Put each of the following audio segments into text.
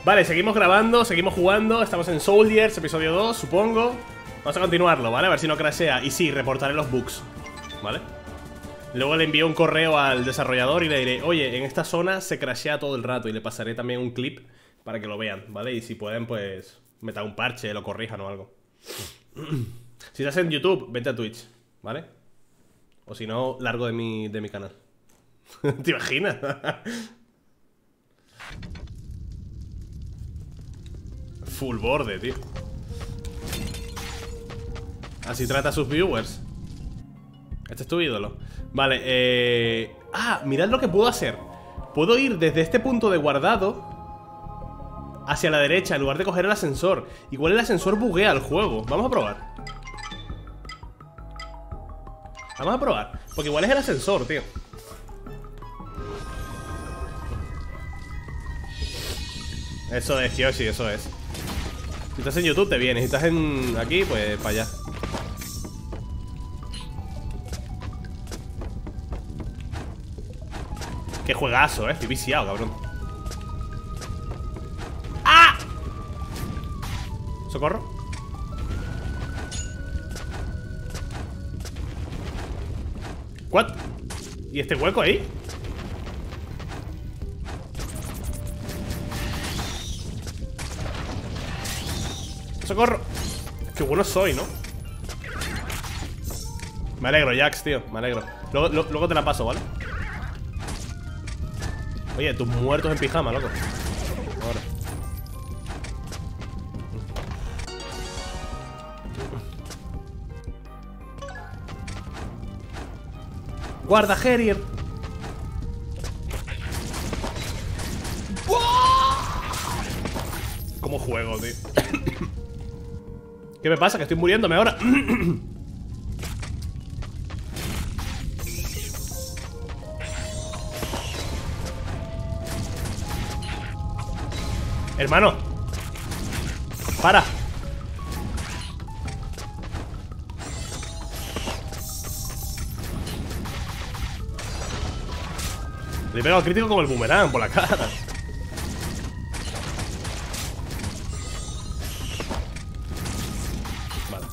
Vale, seguimos grabando, seguimos jugando. Estamos en Soldiers, episodio 2, supongo. Vamos a continuarlo, ¿vale? A ver si no crashea. Y sí, reportaré los bugs, ¿vale? Luego le envío un correo al desarrollador y le diré: oye, en esta zona se crashea todo el rato. Y le pasaré también un clip para que lo vean, ¿vale? Y si pueden, pues metan un parche, lo corrijan o algo. Si estás en YouTube, vete a Twitch, ¿vale? O si no, largo de mi canal. ¿Te imaginas? Full borde, tío. Así trata a sus viewers. Este es tu ídolo. Vale, mirad lo que puedo hacer. Puedo ir desde este punto de guardado hacia la derecha en lugar de coger el ascensor. Igual el ascensor buguea el juego. Vamos a probar. Vamos a probar, porque igual es el ascensor, tío. Eso es, Kyoshi, eso es. Si estás en YouTube te vienes, si estás aquí, pues para allá. Qué juegazo, estoy viciado, cabrón. ¡Ah! ¿Socorro? ¿What? ¿Y este hueco ahí? ¡Socorro! Qué bueno soy, ¿no? Me alegro, Jax, tío, me alegro. Luego te la paso, ¿vale? Oye, tus muertos en pijama, loco. Ahora. Guarda, Harrier. ¿Cómo juego, tío? ¿Qué me pasa? Que estoy muriéndome ahora. Hermano, para. Le he pegado crítico como el boomerang por la cara. Vale.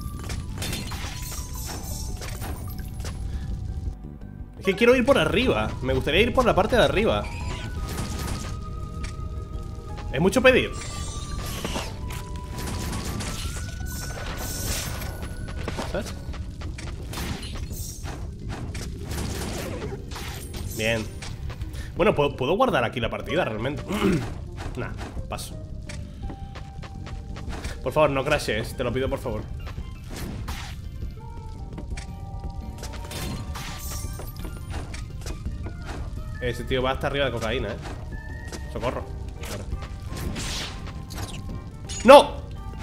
Es que quiero ir por arriba. Me gustaría ir por la parte de arriba. ¿Es mucho pedir? ¿Sabes? Bien. Bueno, ¿puedo guardar aquí la partida realmente? Nah, paso. Por favor, no crashes, te lo pido por favor. Ese tío va hasta arriba de cocaína, Socorro. ¡No!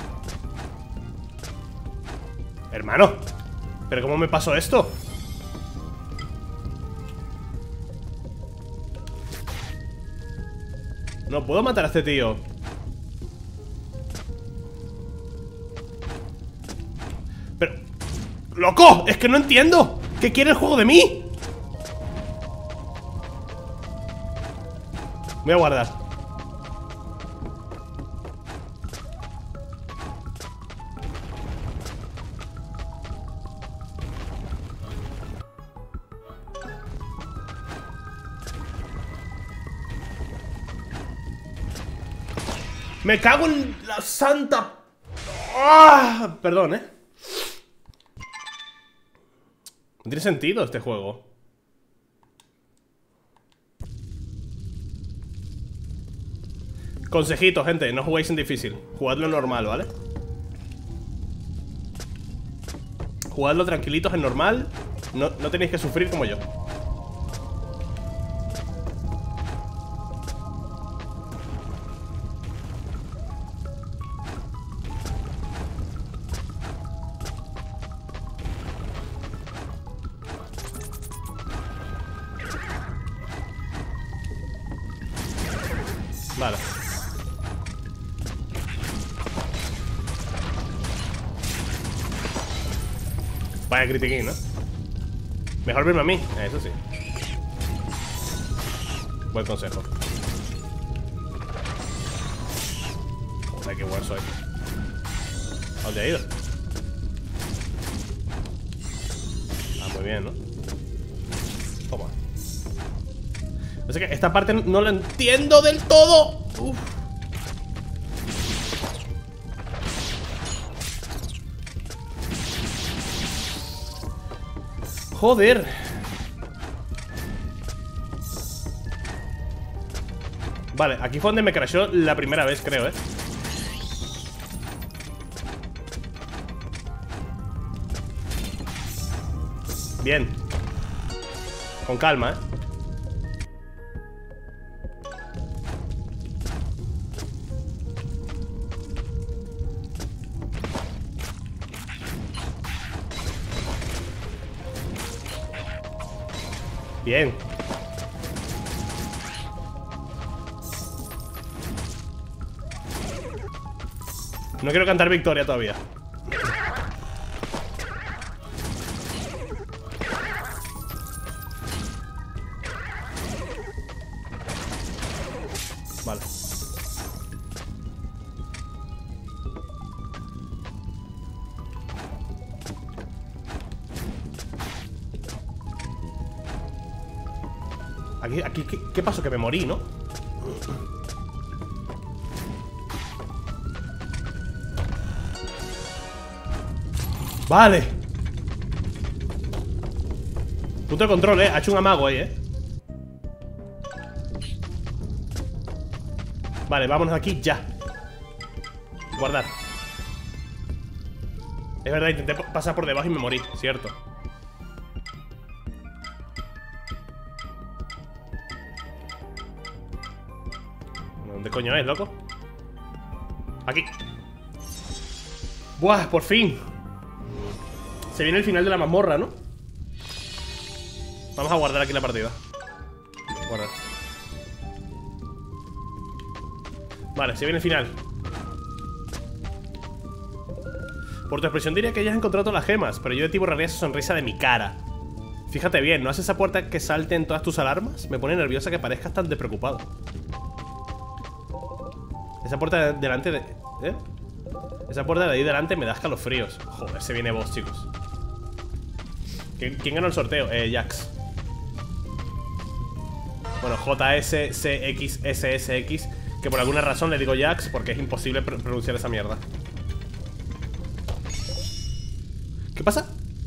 Hermano, ¿pero cómo me pasó esto? No puedo matar a este tío. Pero... ¡Loco! Es que no entiendo. ¿Qué quiere el juego de mí? Voy a guardar. Me cago en la santa... ¡Ah! Perdón, No tiene sentido este juego. Consejito, gente, no juguéis en difícil. Jugadlo normal, ¿vale? Jugadlo tranquilitos en normal. No tenéis que sufrir como yo. Vale. Vaya critiquín, ¿no? Mejor verme a mí, eso sí. Buen consejo. sé qué bueno soy. ¿A dónde ha ido? Ah, muy bien, ¿no? Toma. No sé qué, esta parte no la entiendo del todo. Uf. Joder. Vale, aquí fue donde me crashó la primera vez, creo, ¿eh? Bien. Con calma, ¿eh? Bien. No quiero cantar victoria todavía. Vale. Aquí, ¿qué pasó? Que me morí, ¿no? Vale. Punto de control, ha hecho un amago ahí, Vale, vámonos de aquí ya. Guardar. Es verdad, intenté pasar por debajo y me morí, cierto. ¿Dónde coño es, loco? Aquí. Buah, por fin. Se viene el final de la mazmorra, ¿no? Vamos a guardar aquí la partida. Guardar. Vale, se viene el final. Por tu expresión diría que ya has encontrado todas las gemas, pero yo de ti borraría esa sonrisa de mi cara. Fíjate bien, ¿no haces esa puerta que salten todas tus alarmas? Me pone nerviosa que parezcas tan despreocupado. Esa puerta delante de... ¿eh? Esa puerta de ahí delante me da escalofríos. Joder, se viene boss, chicos. ¿Quién ganó el sorteo? Jax. Bueno, JSCXSSX, que por alguna razón le digo Jax porque es imposible pronunciar esa mierda. ¿Qué pasa?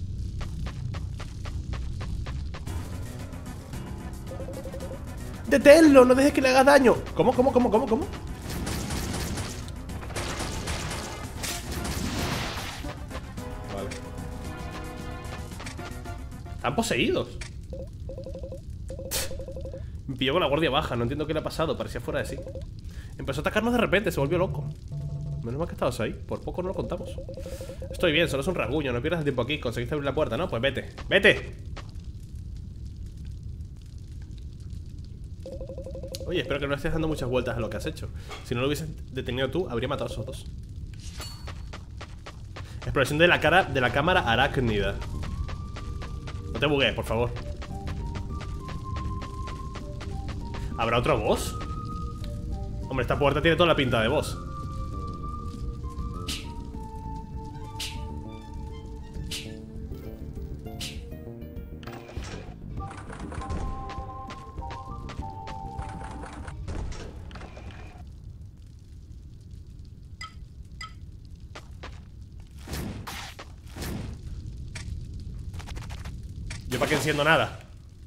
¡Deténlo! ¡No dejes que le hagas daño! ¿Cómo? Vale. Están poseídos. Me pilló con la guardia baja, no entiendo qué le ha pasado, parecía fuera de sí. Empezó a atacarnos de repente, se volvió loco. Menos mal que estabas ahí, por poco no lo contamos. Estoy bien, solo es un rasguño, no pierdas el tiempo aquí. Conseguiste abrir la puerta, ¿no? Pues vete, ¡vete! Oye, espero que no estés dando muchas vueltas a lo que has hecho. Si no lo hubieses detenido tú, habría matado a esos dos. Exploración de la cámara arácnida. No te buguees, por favor. ¿Habrá otro boss? Hombre, esta puerta tiene toda la pinta de boss. Yo para qué enciendo nada.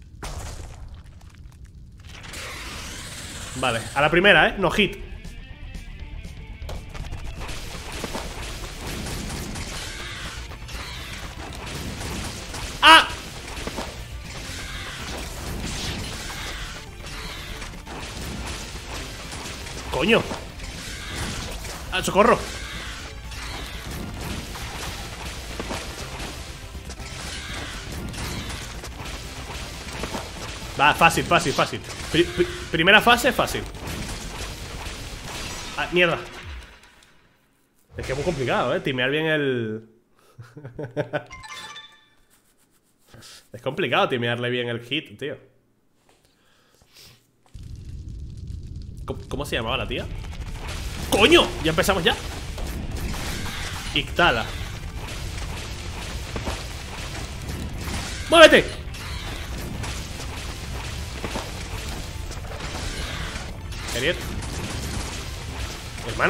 Vale, a la primera, no hit. ¡Ah! ¡Coño! ¡Ah, socorro! Va, fácil. Primera fase, fácil. Ah, mierda. Es que es muy complicado, timear bien el... Es complicado timearle bien el hit, tío. ¿Cómo se llamaba la tía? ¡Coño! Ya empezamos ya. Ictala. ¡Muévete! Genial. Hermano.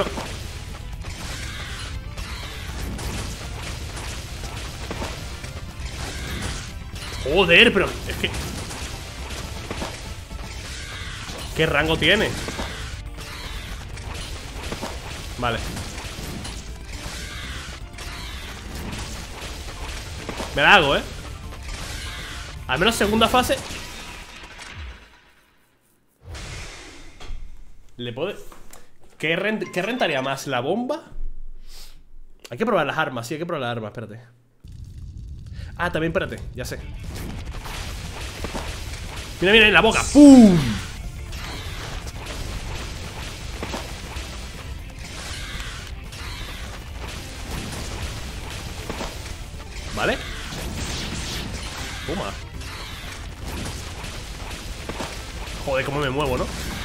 Joder, pero es que... ¿Qué rango tiene? Vale. Me la hago, al menos segunda fase. ¿Le puede...? ¿Qué rentaría más? ¿La bomba? Hay que probar las armas, sí, hay que probar las armas, espérate. Ah, también, espérate, ya sé. Mira, mira, en la boca. ¡Pum! ¿Vale? Toma. Joder, cómo me muevo, ¿no?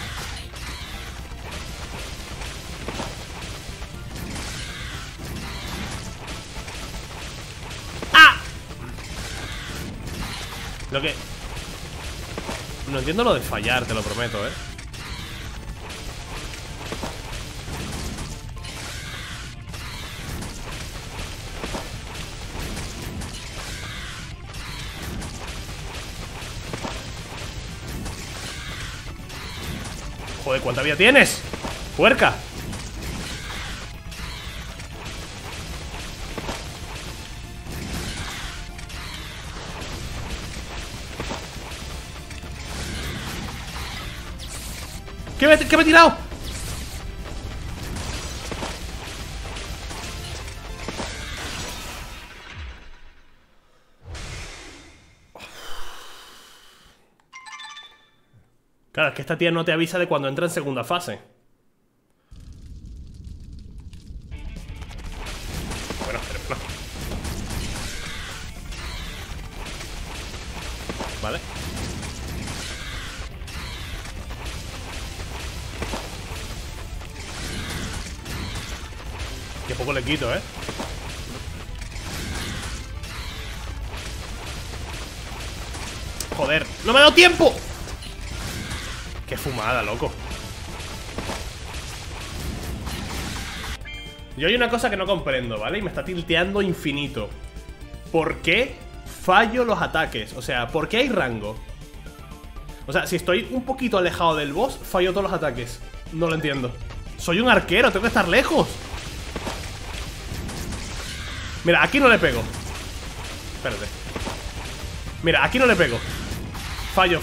¡Ah! Lo que... No entiendo lo de fallar, te lo prometo, Joder, ¿cuánta vida tienes? ¡Puerca! ¿Qué me he tirado? Claro, es que esta tía no te avisa de cuando entra en segunda fase. Bueno, pero no. Vale. Qué poco le quito, Joder, ¡no me ha dado tiempo! Qué fumada, loco. Yo hay una cosa que no comprendo, ¿vale? Y me está tilteando infinito. ¿Por qué fallo los ataques? O sea, ¿por qué hay rango? O sea, si estoy un poquito alejado del boss, fallo todos los ataques. No lo entiendo. Soy un arquero, tengo que estar lejos. Mira, aquí no le pego. Espérate. Mira, aquí no le pego. Fallo.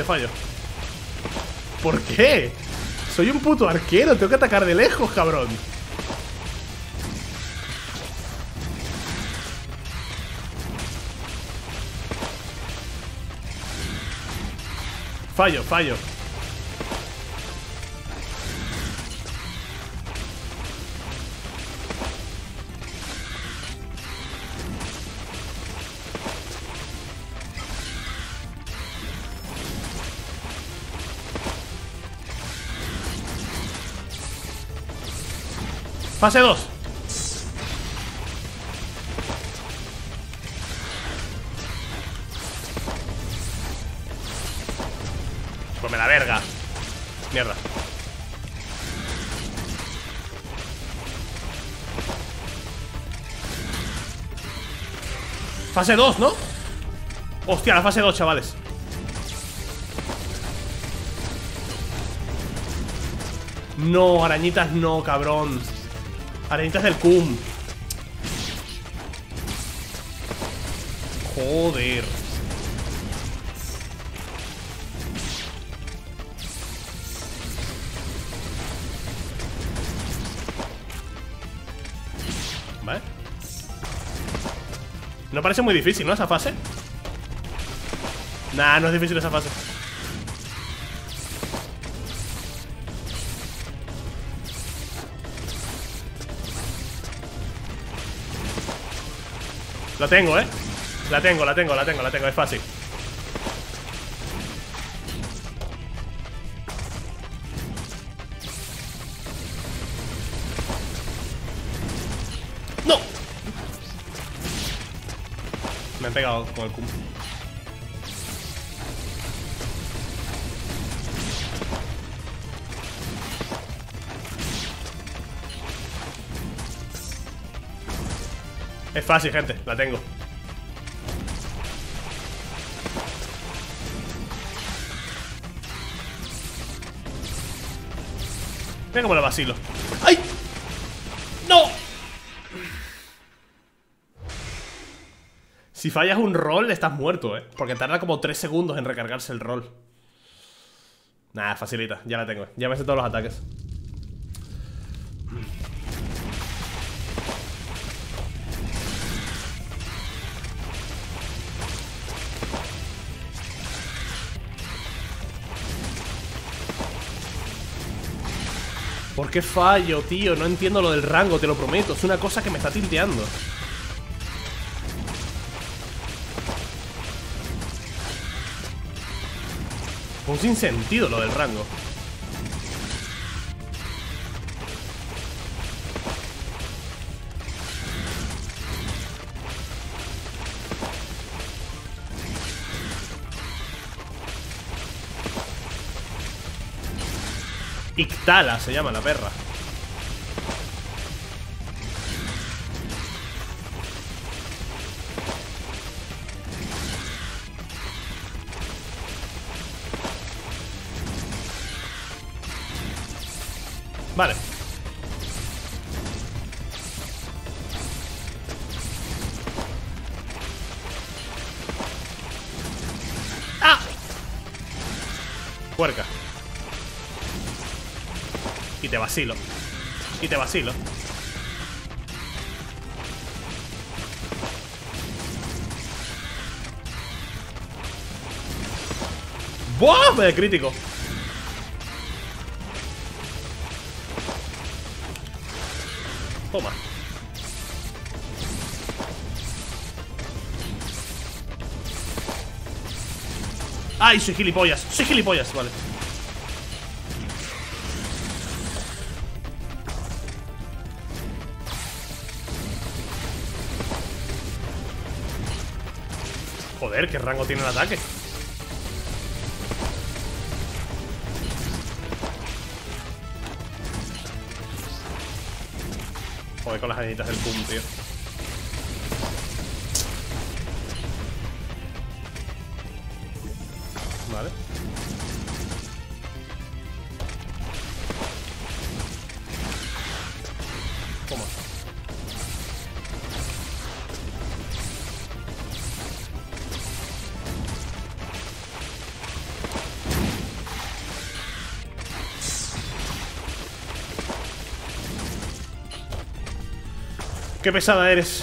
¿Por qué? Soy un puto arquero, tengo que atacar de lejos, cabrón. Fallo. Fase 2. Pues me la verga. Mierda. Fase 2, ¿no? Hostia, la fase 2, chavales. No, arañitas no, cabrón. Arañitas del cum. Joder. Vale. No parece muy difícil, ¿no? Esa fase. Nah, no es difícil esa fase. La tengo, La tengo, es fácil. Me han pegado con el cum. Es fácil, gente, la tengo. Mira cómo la vacilo. ¡Ay! ¡No! Si fallas un rol, estás muerto, porque tarda como 3 segundos en recargarse el rol. Nah, facilita, ya la tengo. Ya me sé todos los ataques. ¿Por qué fallo, tío? No entiendo lo del rango, te lo prometo. Es una cosa que me está tilteando. Un sinsentido lo del rango. Ictala se llama la perra. Vale. ¡Ah! Puerca. Y te vacilo. Y te vacilo. ¡Buah! Me de crítico. Toma. ¡Ay! Soy gilipollas. Soy gilipollas. Vale. Joder, ¿qué rango tiene el ataque? Joder, con las arañitas del pum, tío. Vale. Toma. Qué pesada eres.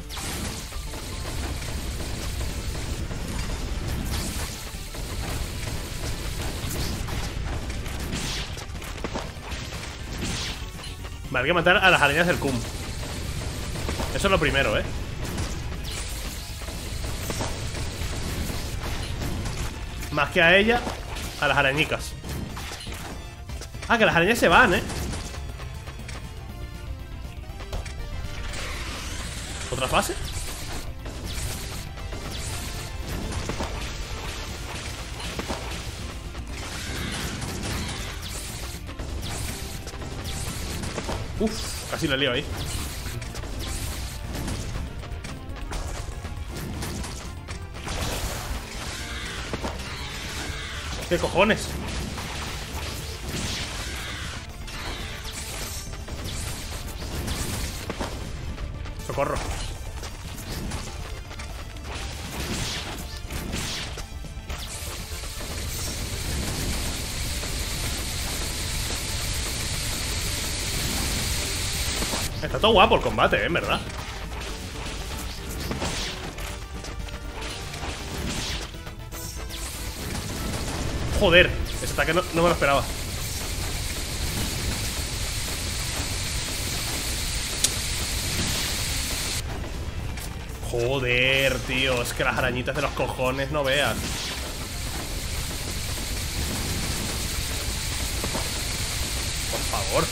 Vale, hay que matar a las arañas del cum. Eso es lo primero, Más que a ella, a las arañicas. Ah, que las arañas se van, ¿Otra fase? Uf, casi la lío ahí. ¿Qué cojones? Socorro. Está todo guapo el combate, en verdad. Joder, ese ataque no me lo esperaba. Joder, tío, es que las arañitas de los cojones no veas. Por favor.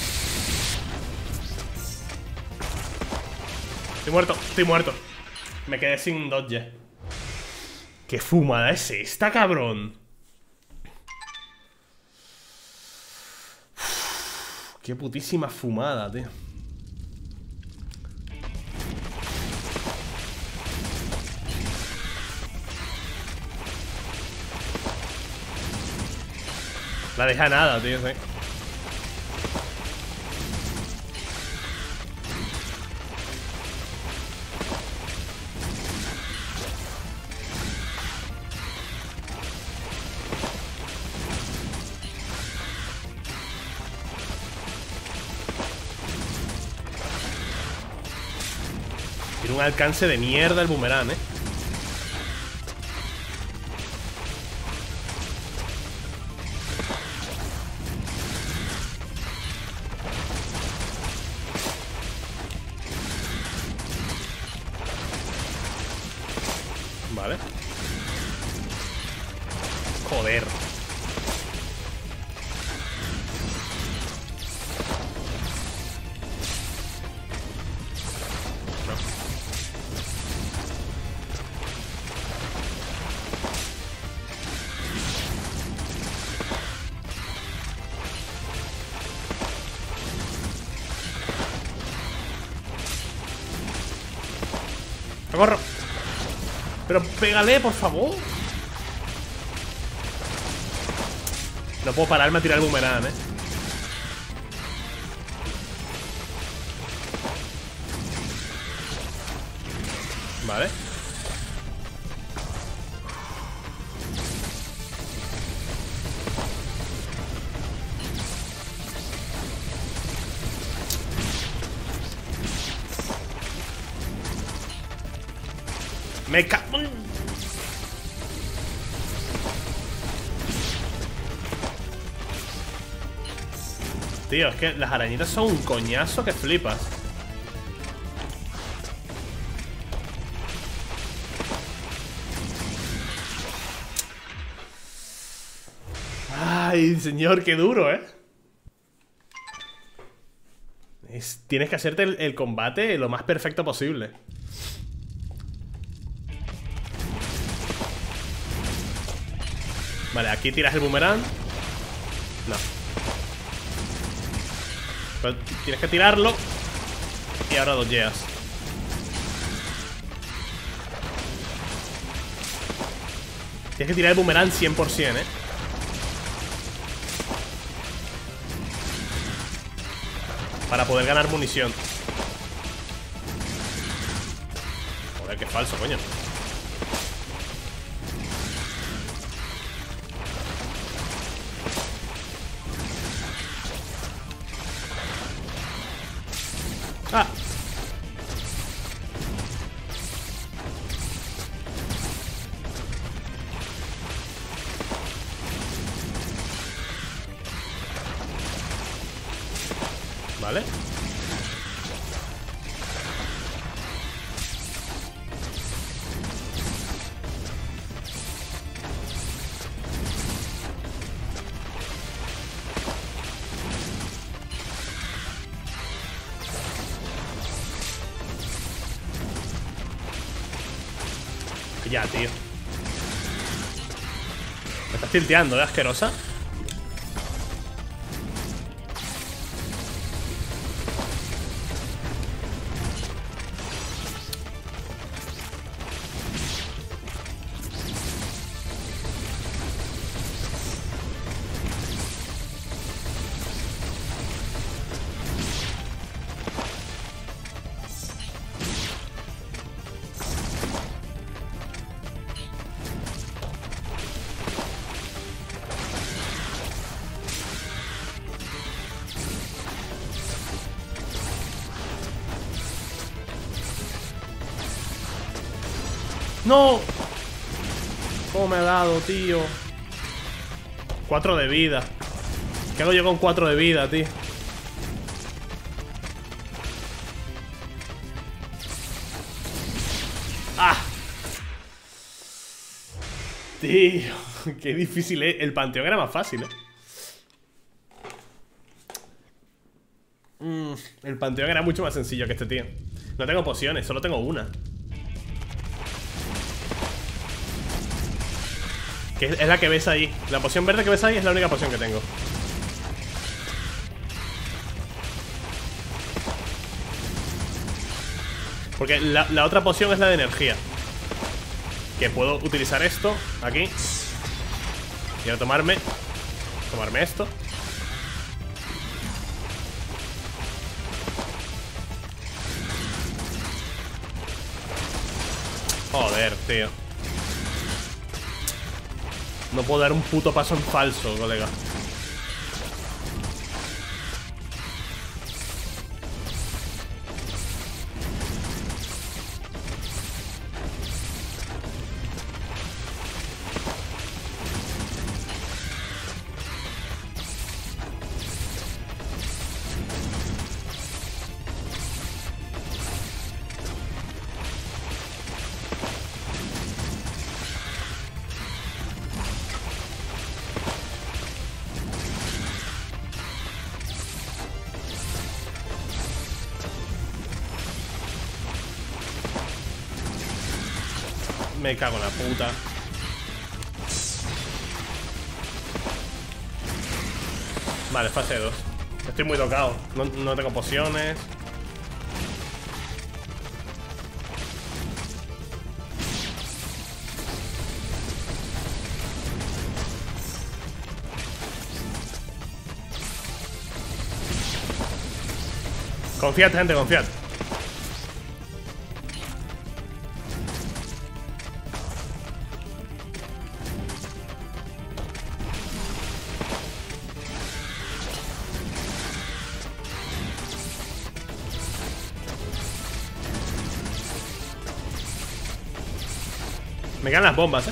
Estoy muerto, estoy muerto. Me quedé sin dodge. ¿Qué fumada es esta, cabrón? Uf, qué putísima fumada, tío. La deja nada, tío, sí. Tiene un alcance de mierda el boomerang, Vale. Joder. ¡Socorro! Pero pégale, por favor. No puedo pararme a tirar el boomerang, Vale. Me cago en... Tío, es que las arañitas son un coñazo que flipas. Ay, señor, qué duro, Tienes que hacerte el combate lo más perfecto posible. Vale, aquí tiras el boomerang. No. Pero tienes que tirarlo. Y ahora dodgeas. Tienes que tirar el boomerang 100%, para poder ganar munición. Joder, qué falso, coño. Ah. Vale. Ya, tío. Me estás tilteando, asquerosa. ¡No! ¿Cómo me ha dado, tío? 4 de vida. ¿Qué hago yo con 4 de vida, tío? ¡Ah! Tío, qué difícil es. El panteón era más fácil, El panteón era mucho más sencillo que este tío. No tengo pociones, solo tengo una. Que es la que ves ahí. La poción verde que ves ahí es la única poción que tengo. Porque la otra poción es la de energía. Que puedo utilizar esto aquí. Y ahora tomarme esto. Joder, tío. No puedo dar un puto paso en falso, colega. Me cago en la puta. Vale, fase 2. Estoy muy tocado. No tengo pociones. Confiad, gente, confiad. Me quedan las bombas,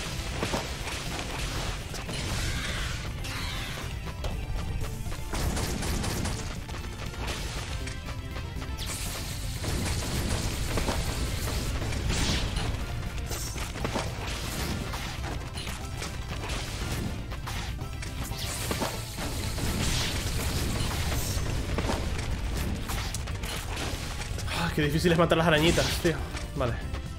Qué difícil es matar las arañitas, tío. Vale.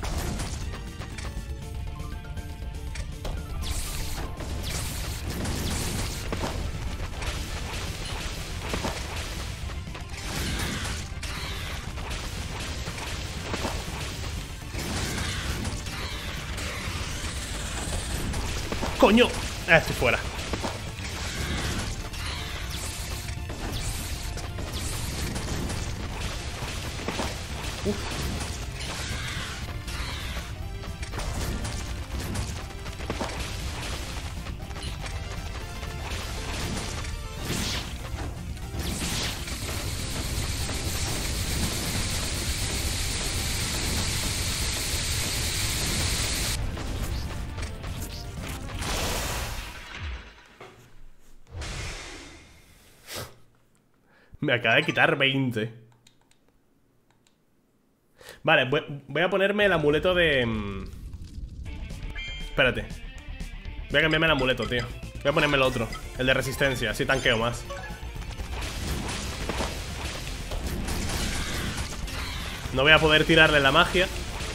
¡Coño! Estoy fuera. Me acaba de quitar 20. Vale, voy a ponerme el amuleto de... Espérate. Voy a cambiarme el amuleto, tío. Voy a ponerme el otro, el de resistencia, así tanqueo más. No voy a poder tirarle la magia.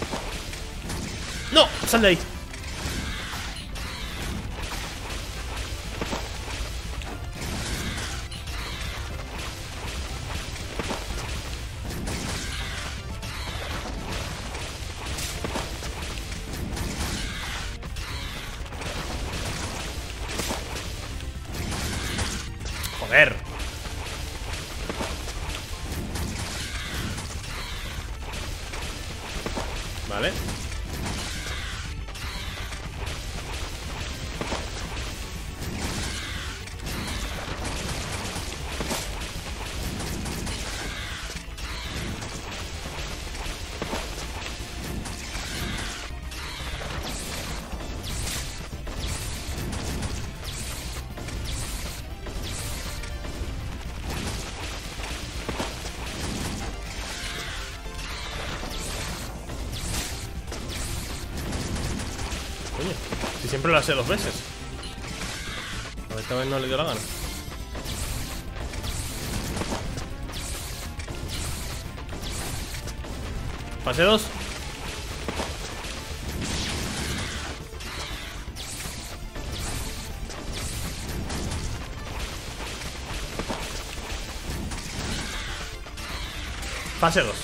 ¡No! ¡Sal de ahí! Joder. Vale. Coño, si siempre lo hace 2 veces. A ver, esta vez no le dio la gana. Fase 2. Fase 2.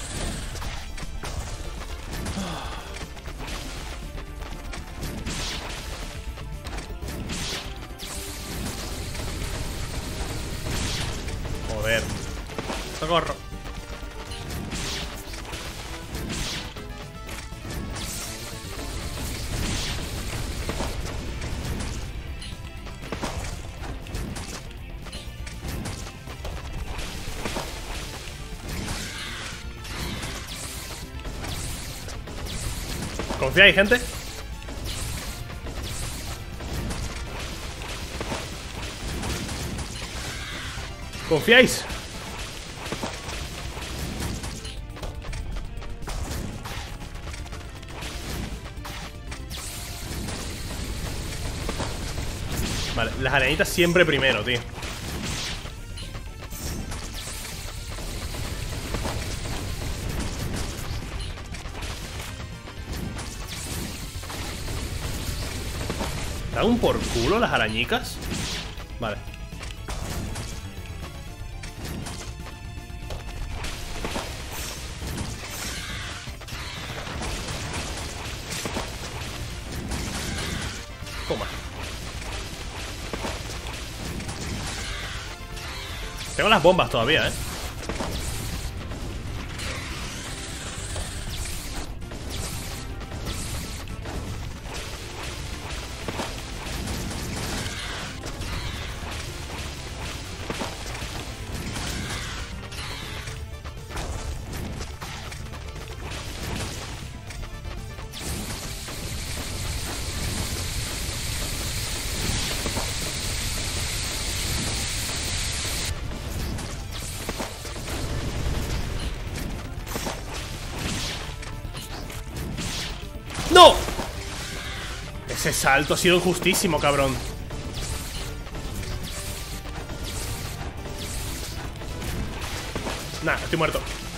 Joder. Socorro. ¿Confiáis, gente? ¿Confiáis? Vale, las arañitas siempre primero, tío. ¿Dan un por culo las arañicas? Vale. Toma. Tengo las bombas todavía, ¿eh? ¡No! Ese salto ha sido injustísimo, cabrón. Nah, estoy muerto.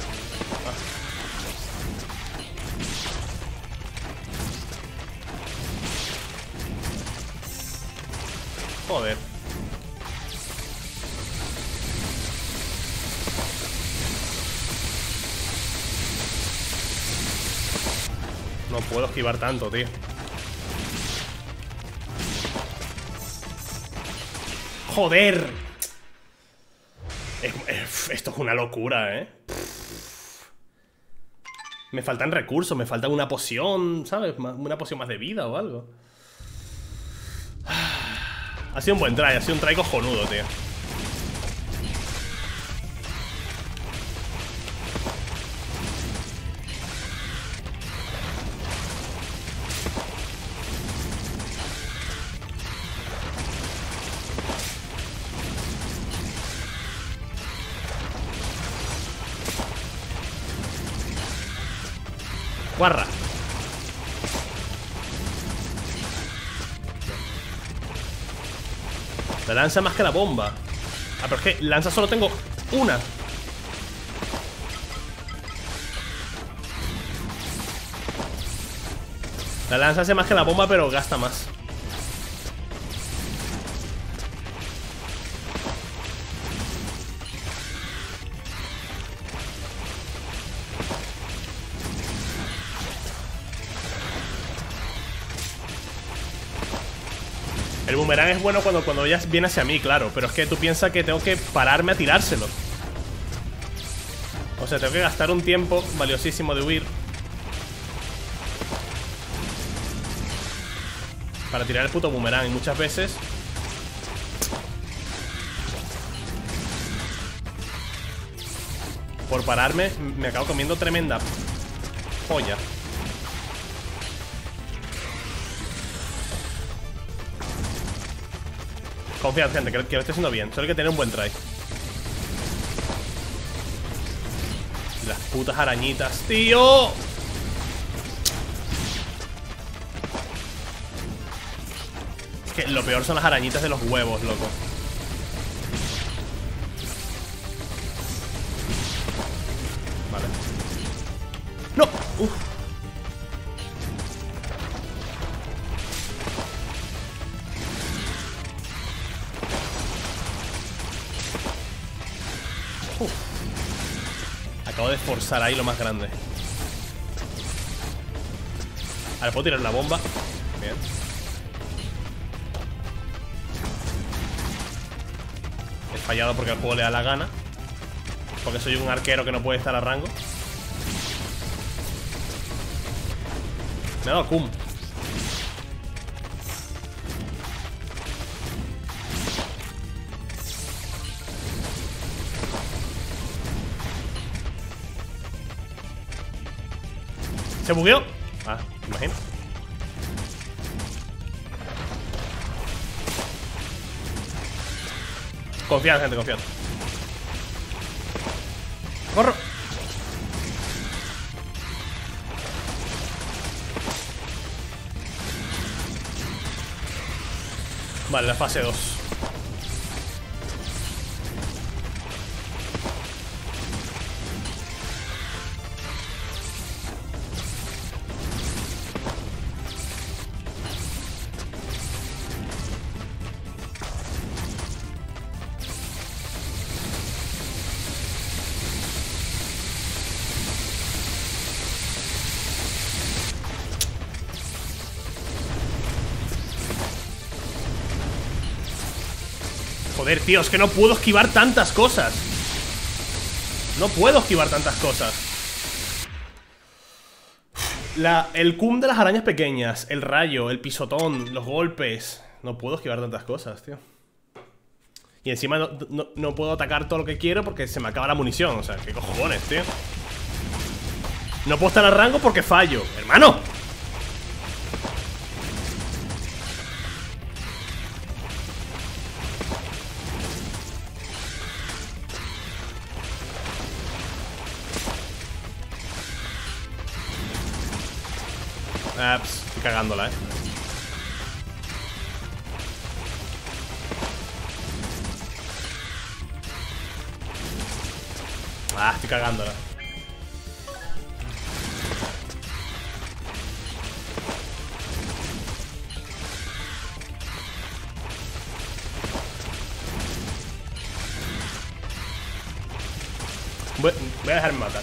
Joder. No puedo esquivar tanto, tío. ¡Joder! Esto es una locura, ¿eh? Me faltan recursos, me falta una poción, ¿sabes? Una poción más de vida o algo. Ha sido un buen try, ha sido un try cojonudo, tío. Guarra. La lanza más que la bomba. Ah, pero es que lanza solo tengo una. La lanza hace más que la bomba, pero gasta más. El boomerang es bueno cuando ella viene hacia mí, claro. Pero es que tú piensas que tengo que pararme a tirárselo. O sea, tengo que gastar un tiempo valiosísimo de huir para tirar el puto boomerang. Y muchas veces por pararme me acabo comiendo tremenda joya. Confiad, gente, que lo estoy haciendo bien. Solo hay que tener un buen try. Las putas arañitas, tío. Es que lo peor son las arañitas de los huevos, loco. Vale. ¡No! ¡Uf! Acabo de forzar ahí lo más grande. Ahora puedo tirar la bomba. Bien. He fallado porque el juego le da la gana. Porque soy un arquero que no puede estar a rango. Me ha dado cum. ¿Se bugueó? Ah, imagino. Confiad, gente, confiad. ¡Corro! Vale, la fase 2. Joder, tío, es que no puedo esquivar tantas cosas. No puedo esquivar tantas cosas. El cum de las arañas pequeñas, el rayo, el pisotón, los golpes. No puedo esquivar tantas cosas, tío. Y encima no puedo atacar todo lo que quiero porque se me acaba la munición. O sea, qué cojones, tío. No puedo estar al rango porque fallo. ¡Hermano! Estoy cagándola, estoy cagándola. Voy a dejarme matar.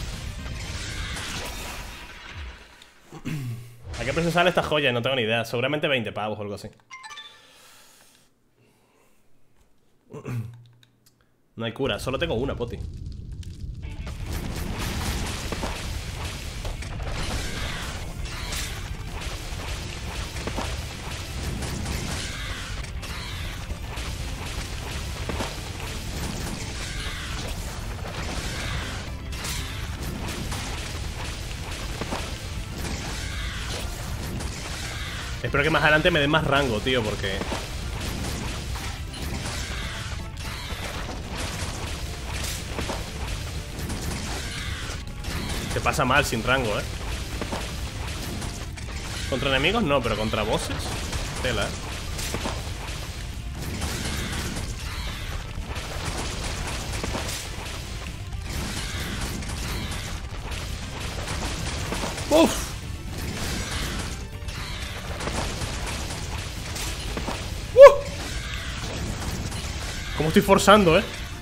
¿A qué precio sale esta joya? No tengo ni idea. Seguramente 20 pavos o algo así. No hay cura, solo tengo una, poti. Espero que más adelante me den más rango, tío, porque... se pasa mal sin rango, Contra enemigos no, pero contra bosses tela, ¡Uf! ¿Cómo estoy forzando,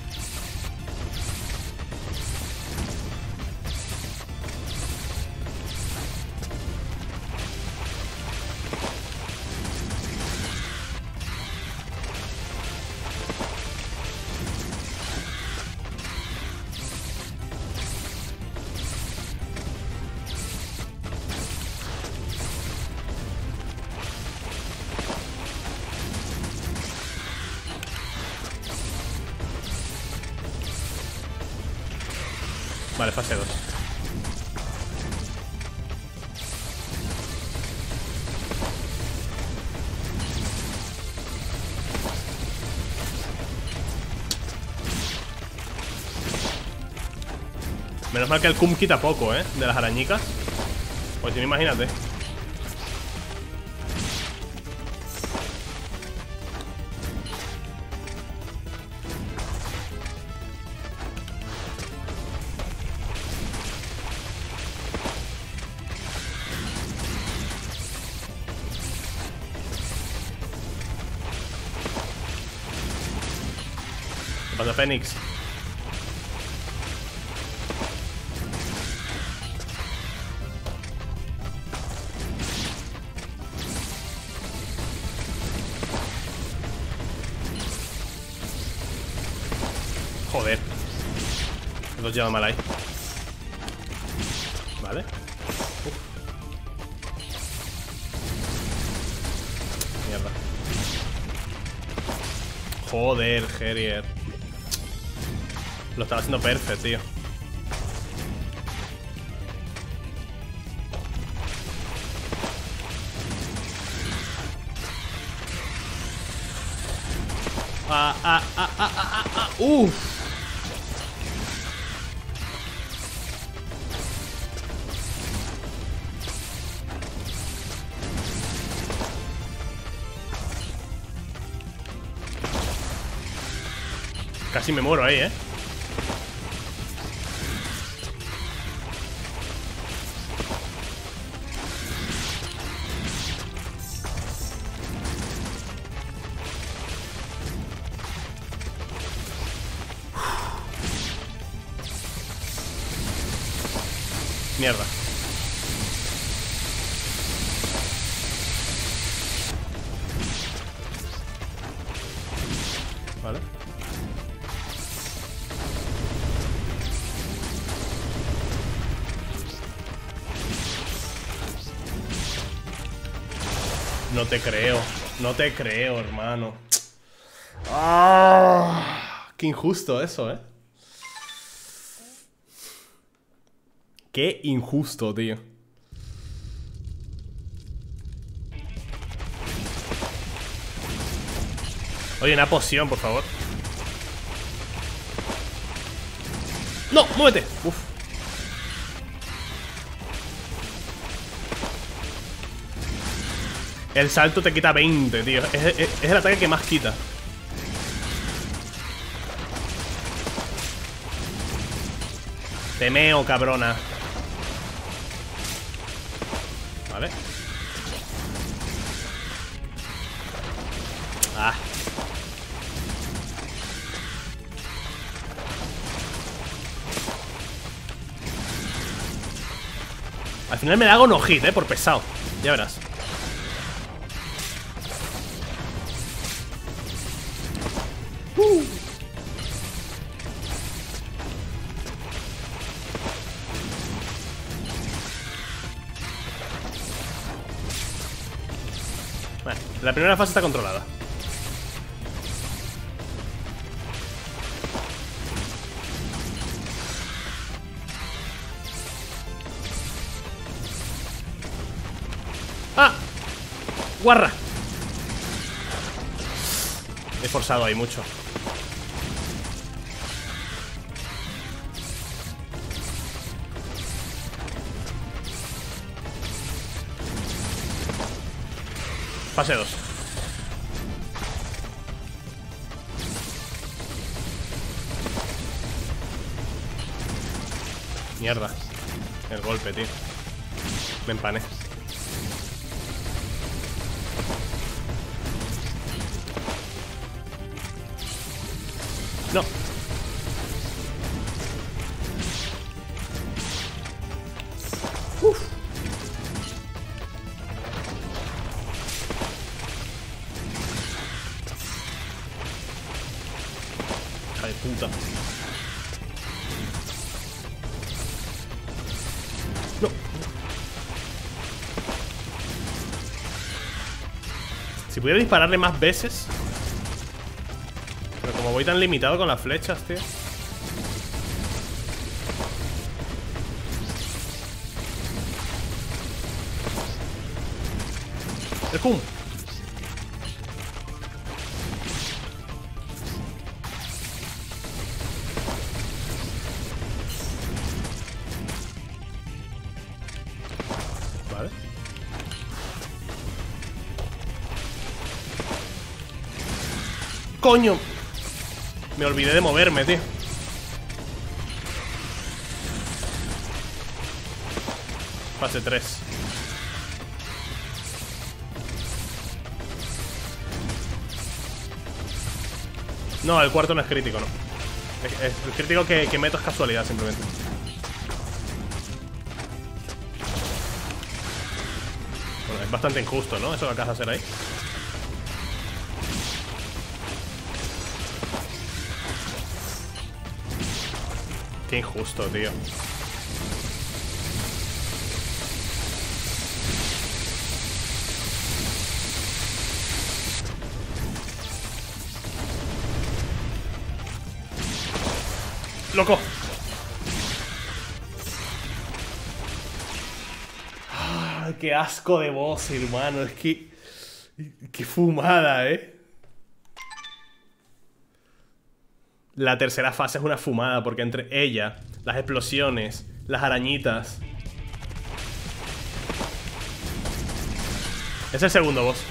Vale, fase 2. Menos mal que el cum quita poco, de las arañicas. Pues si no, imagínate. ¿Qué pasa, Fénix? Joder. Los lleva mal ahí. Vale. Uf. Mierda. Joder, Harrier. Lo estaba haciendo perfecto, tío. Uff. Casi me muero ahí, Mierda. Vale. No te creo. No te creo, hermano. Qué injusto eso, Qué injusto, tío. Oye, una poción, por favor. ¡No! ¡Muévete! Uf. El salto te quita 20, tío. Es el ataque que más quita. Te meo, cabrona. Vale. Ah. Al final me hago no hit, por pesado. Ya verás. Vale, la primera fase está controlada. ¡Ah! ¡Guarra! He forzado ahí mucho. Fase 2. Mierda. El golpe, tío. Me empané. No. Uf. Hija de puta. No. Si pudiera dispararle más veces. Pero como voy tan limitado con las flechas, tío. ¡El pum! Vale. ¡Coño! Me olvidé de moverme, tío. Fase 3. No, el cuarto no es crítico, no. Es el crítico que meto es casualidad, simplemente. Bueno, es bastante injusto, ¿no? Eso que acabas de hacer ahí. Qué injusto, tío. ¡Loco! ¡Ah, qué asco de boss, hermano! Es que... ¡Qué fumada, La tercera fase es una fumada porque entre ella, las explosiones, las arañitas... Es el segundo boss.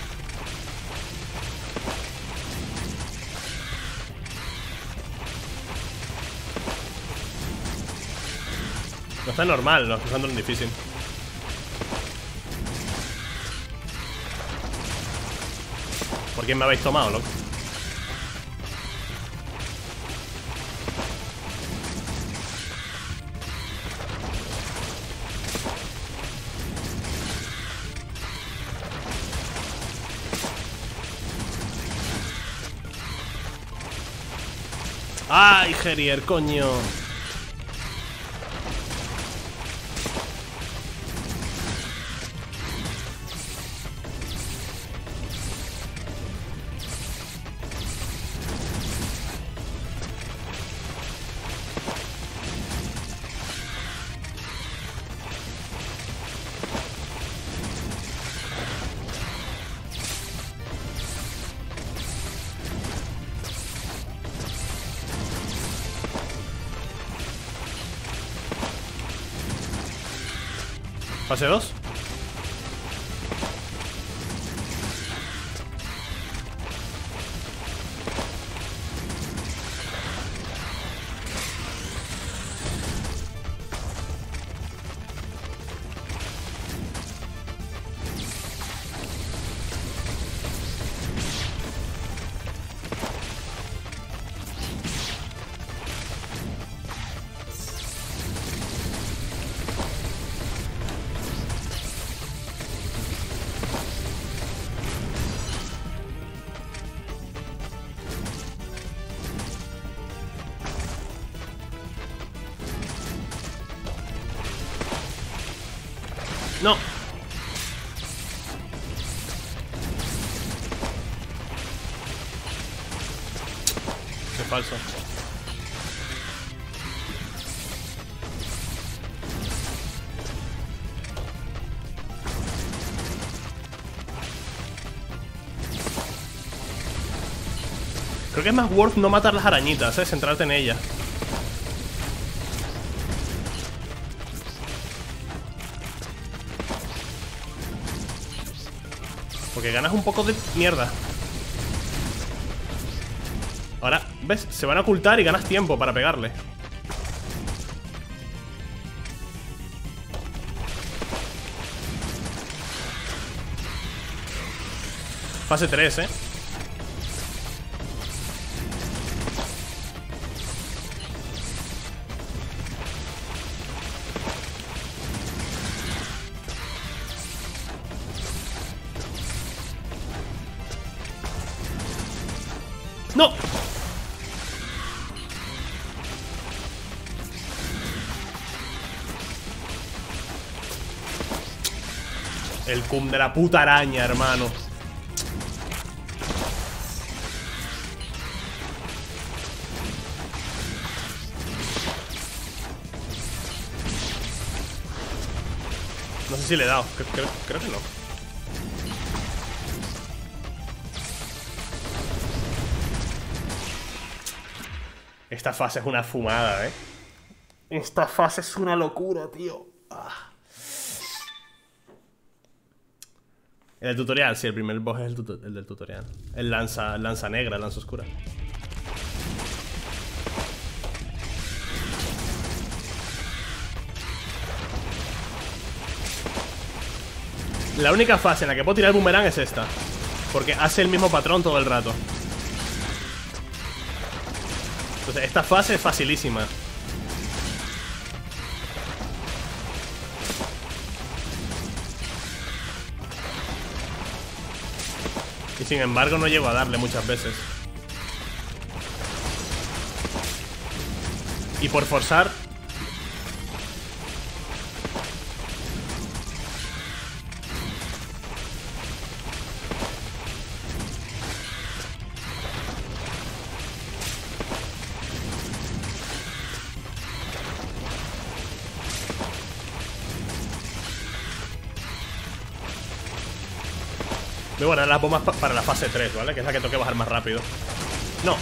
No está normal, no, usando en difícil. ¿Por quién me habéis tomado, loco? ¡Ay, Gerier, coño! Fase 2. No. Qué falso. Creo que es más worth no matar las arañitas, centrarte en ellas. Porque ganas un poco de mierda. Ahora, ¿ves? Se van a ocultar y ganas tiempo para pegarle. Fase 3, ¡No! El cum de la puta araña, hermano. No sé si le he dado. Creo que no. Esta fase es una fumada, Esta fase es una locura, tío. El del tutorial, sí, el primer boss es el del tutorial. El lanza negra, el lanza oscura. La única fase en la que puedo tirar el boomerang es esta, porque hace el mismo patrón todo el rato. Entonces esta fase es facilísima. Y sin embargo no llego a darle muchas veces. Y por forzar Voy a guardar las bombas para la fase 3, ¿vale? Que es la que tengo que bajar más rápido. No.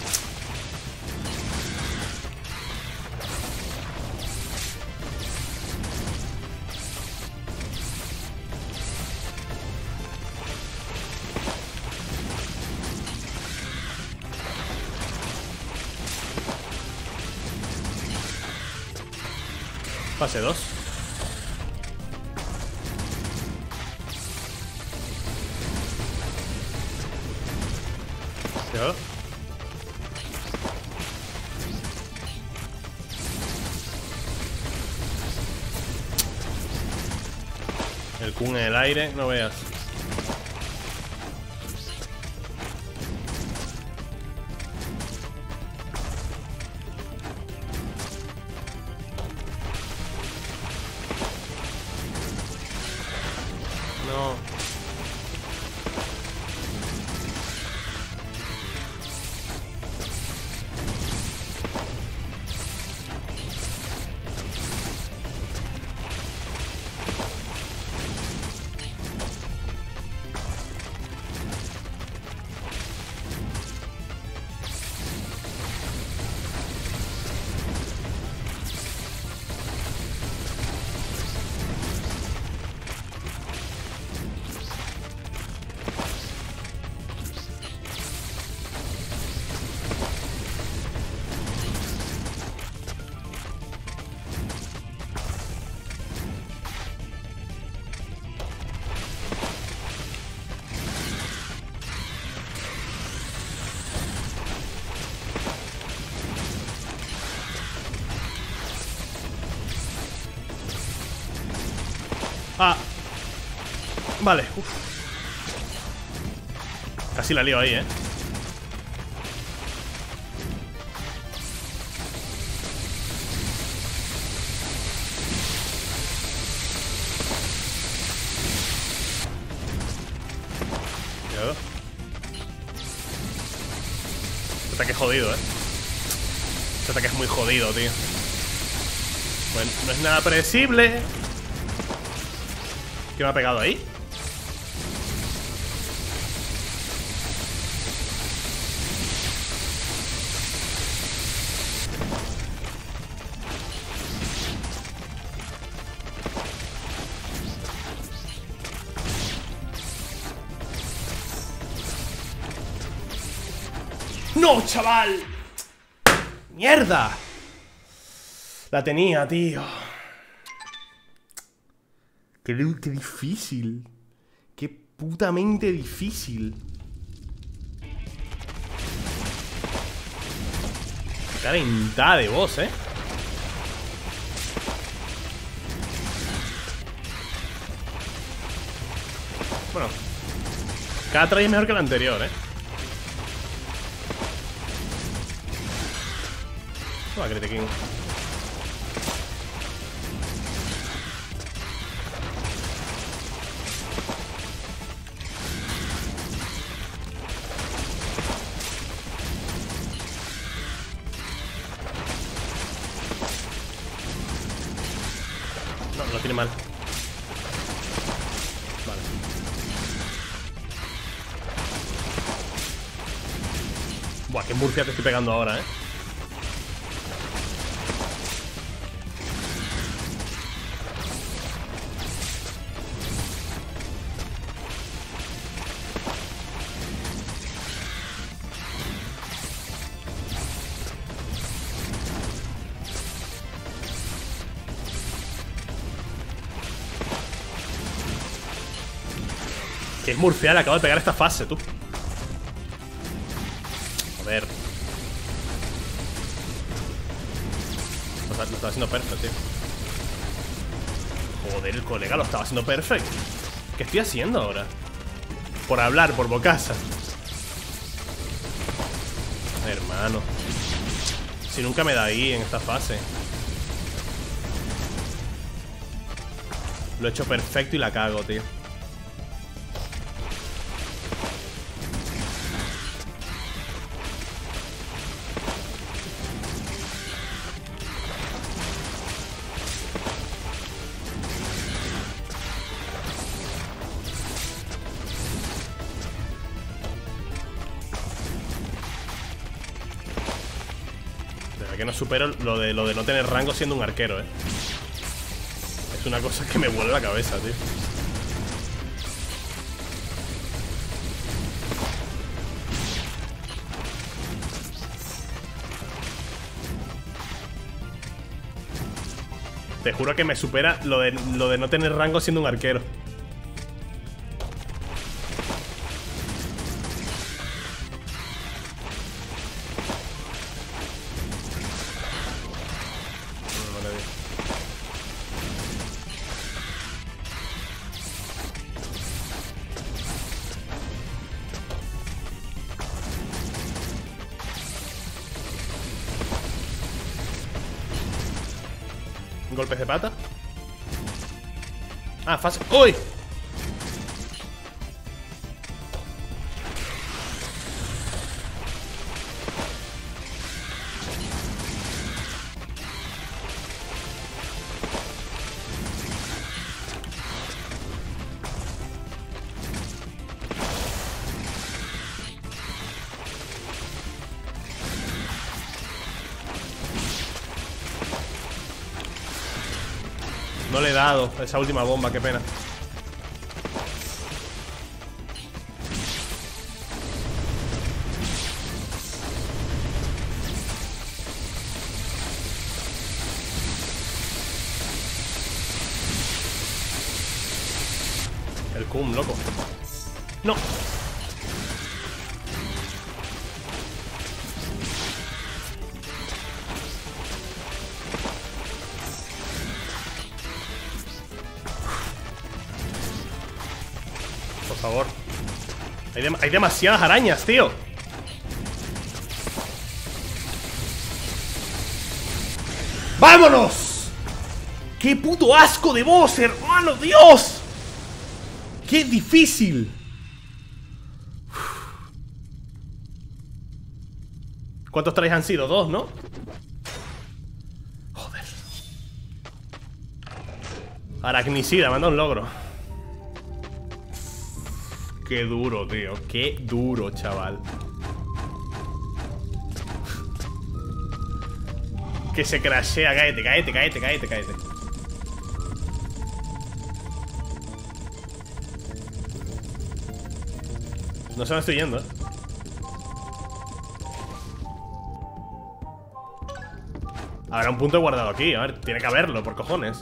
Fase 2. Cuidado. El Kun en el aire, no veas. No. Ah. Vale. Uf. Casi la lío ahí, ¿eh? Cuidado. Este ataque es jodido, ¿eh? Este ataque es muy jodido, tío. Bueno, no es nada predecible. ¿Qué me ha pegado ahí? ¡No, chaval! ¡Mierda! La tenía, tío. Qué difícil. Qué putamente difícil. Qué calentada de voz, ¿eh? Bueno, cada try es mejor que el anterior, ¿eh? Toma, critiquín. No, lo tiene mal. Vale. Buah, qué murcia te estoy pegando ahora, ¿eh? Que es Murcia, le acabo de pegar esta fase, tú. A ver. Lo estaba haciendo perfecto, tío. Joder, el colega lo estaba haciendo perfecto. ¿Qué estoy haciendo ahora? Por hablar, por bocasa. Hermano. Si nunca me da ahí en esta fase. Lo he hecho perfecto y la cago, tío. Es que no supero lo de no tener rango siendo un arquero, Es una cosa que me vuelve la cabeza, tío. Te juro que me supera lo de no tener rango siendo un arquero. Golpes de pata. Ah, fácil. ¡Uy! No le he dado esa última bomba, qué pena. El cum, loco. No. Por favor. Hay demasiadas arañas, tío. ¡Vámonos! ¡Qué puto asco de boss, hermano! ¡Dios! ¡Qué difícil! ¿Cuántos trays han sido? Dos, ¿no? Joder. Aracnicida, manda un logro. Qué duro, tío. Qué duro, chaval. Que se crashea. Cállate, cállate, cállate, cállate, cállate. No se me estoy yendo, Habrá un punto guardado aquí. A ver, tiene que haberlo, por cojones.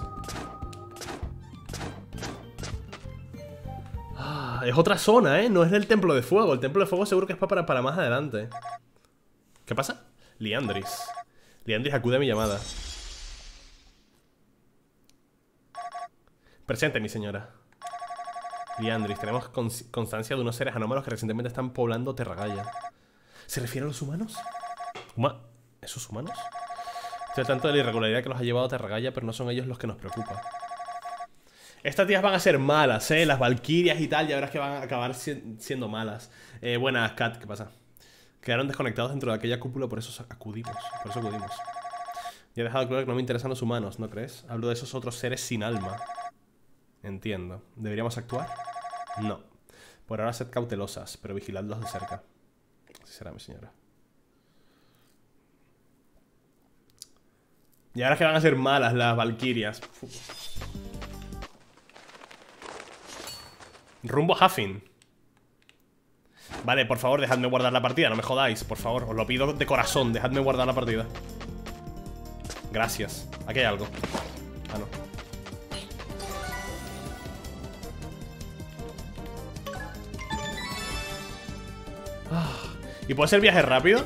Es otra zona, no es del Templo de Fuego. El Templo de Fuego seguro que es para más adelante. ¿Qué pasa? Liandris. Liandris, acude a mi llamada. Presente, mi señora. Liandris, tenemos constancia de unos seres anómalos que recientemente están poblando Terragaya. ¿Se refiere a los humanos? ¿Esos humanos? Estoy al tanto de la irregularidad que los ha llevado a Terragaya, pero no son ellos los que nos preocupan. Estas tías van a ser malas, las valquirias y tal. Ya verás que van a acabar siendo malas. Buenas, Kat, ¿qué pasa? Quedaron desconectados dentro de aquella cúpula, por eso acudimos. Ya he dejado claro que no me interesan los humanos, ¿no crees? Hablo de esos otros seres sin alma. Entiendo. ¿Deberíamos actuar? No. Por ahora sed cautelosas, pero vigiladlos de cerca. Así será, mi señora. Y ahora es que van a ser malas las valquirias. Rumbo a Huffin. Vale, por favor, dejadme guardar la partida. No me jodáis, por favor, os lo pido de corazón. Dejadme guardar la partida. Gracias. Aquí hay algo. Ah, no. ¿Y puede ser viaje rápido?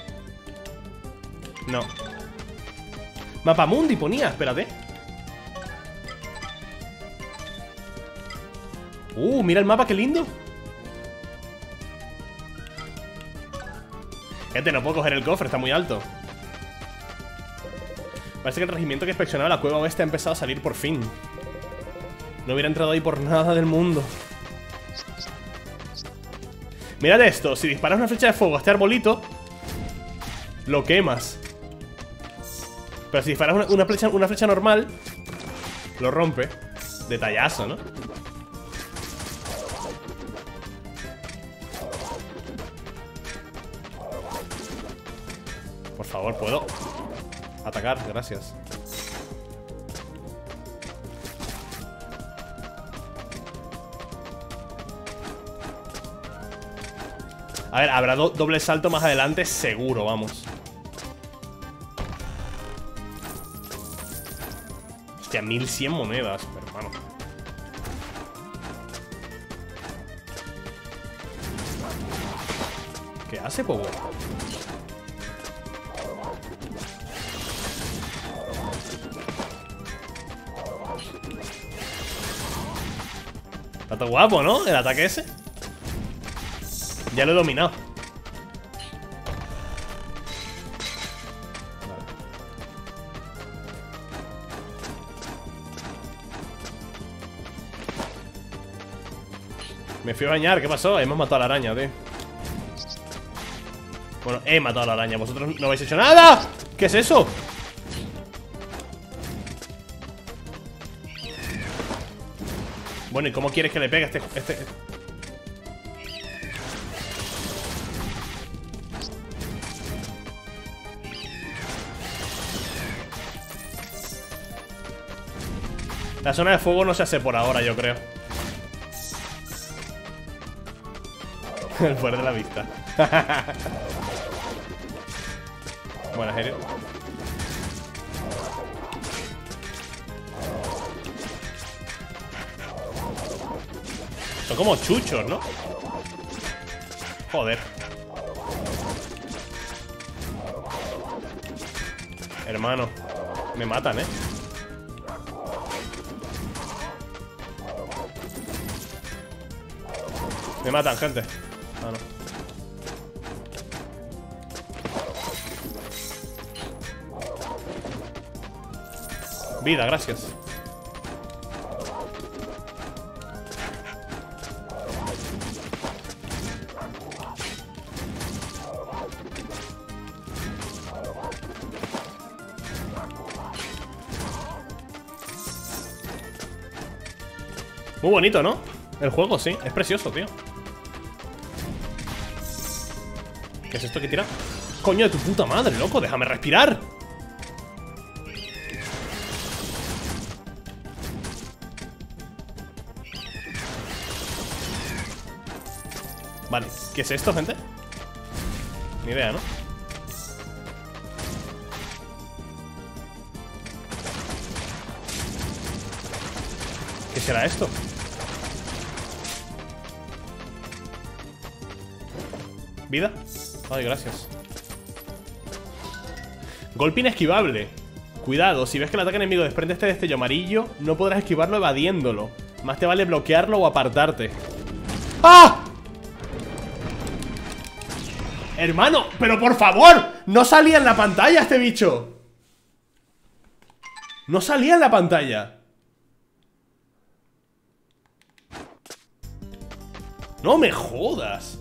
No. Mapamundi ponía, espérate. Mira el mapa, qué lindo. Gente, no puedo coger el cofre, está muy alto. Parece que el regimiento que inspeccionaba la cueva oeste ha empezado a salir por fin. No hubiera entrado ahí por nada del mundo. Mirad esto, si disparas una flecha de fuego a este arbolito, lo quemas. Pero si disparas una flecha normal, lo rompe. Detallazo, ¿no? Por favor, ¿puedo? Atacar, gracias. A ver, habrá doble salto más adelante, seguro, vamos. Hostia, 1100 monedas, hermano. ¿Qué hace, Pogo? Está todo guapo, ¿no? El ataque ese. Ya lo he dominado. Vale. Me fui a bañar, ¿qué pasó? Hemos matado a la araña, tío. Bueno, he matado a la araña. Vosotros no habéis hecho nada. ¿Qué es eso? Bueno, ¿y cómo quieres que le pegue este? La zona de fuego no se hace por ahora, yo creo. El poder de la vista. Buena, serio. Son como chuchos, ¿no? Joder. Hermano, me matan, ¿eh? Me matan, gente. Ah, no. Vida, gracias. Muy bonito, ¿no? El juego, sí. Es precioso, tío. ¿Qué es esto que tira? Coño de tu puta madre, loco. Déjame respirar. Vale, ¿qué es esto, gente? Ni idea, ¿no? ¿Qué será esto? ¿Vida? Ay, gracias. Golpe inesquivable. Cuidado, si ves que el ataque enemigo desprende este destello amarillo, no podrás esquivarlo evadiéndolo. Más te vale bloquearlo o apartarte. ¡Ah! Hermano, pero por favor, no salía en la pantalla este bicho. No salía en la pantalla. No me jodas.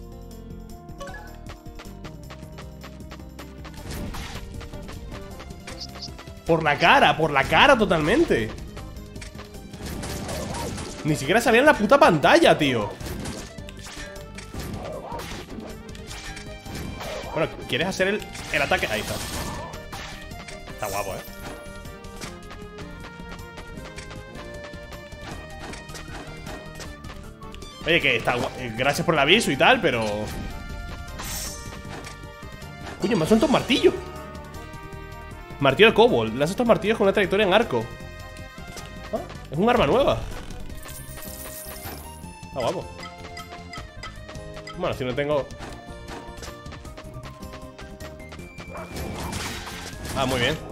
Por la cara totalmente. Ni siquiera salía en la puta pantalla, tío. Bueno, ¿quieres hacer el ataque? Ahí está. Está guapo, Oye, que está gracias por el aviso y tal, pero... Coño, me ha soltado un martillo. Martillo de Kobold. Lanza estos martillos con una trayectoria en arco. Ah, es un arma nueva. Está guapo. Bueno, si no tengo... Ah, muy bien.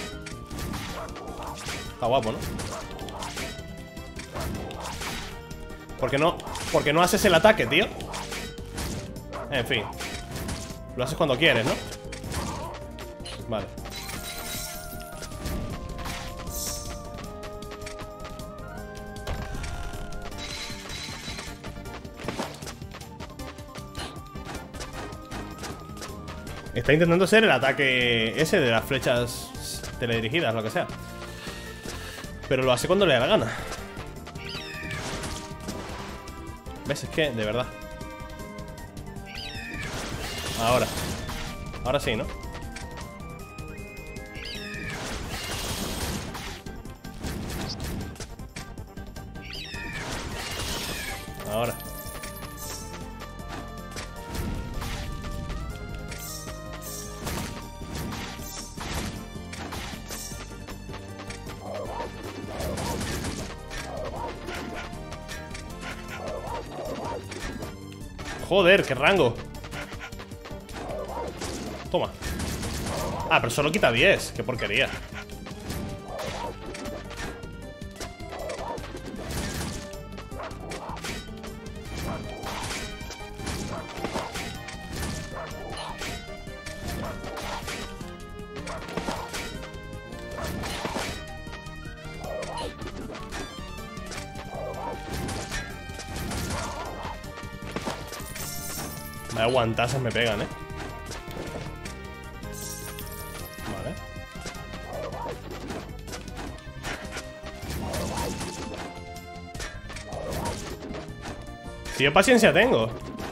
Está guapo, ¿no? ¿Por qué no haces el ataque, tío? En fin. Lo haces cuando quieres, ¿no? Vale. Está intentando hacer el ataque ese de las flechas teledirigidas, lo que sea. Pero lo hace cuando le da la gana. ¿Ves? Es que, de verdad. Ahora sí, ¿no? Joder, qué rango. Toma. Ah, pero solo quita 10. Qué porquería. Vaya guantazos me pegan, Vale. Si yo paciencia tengo.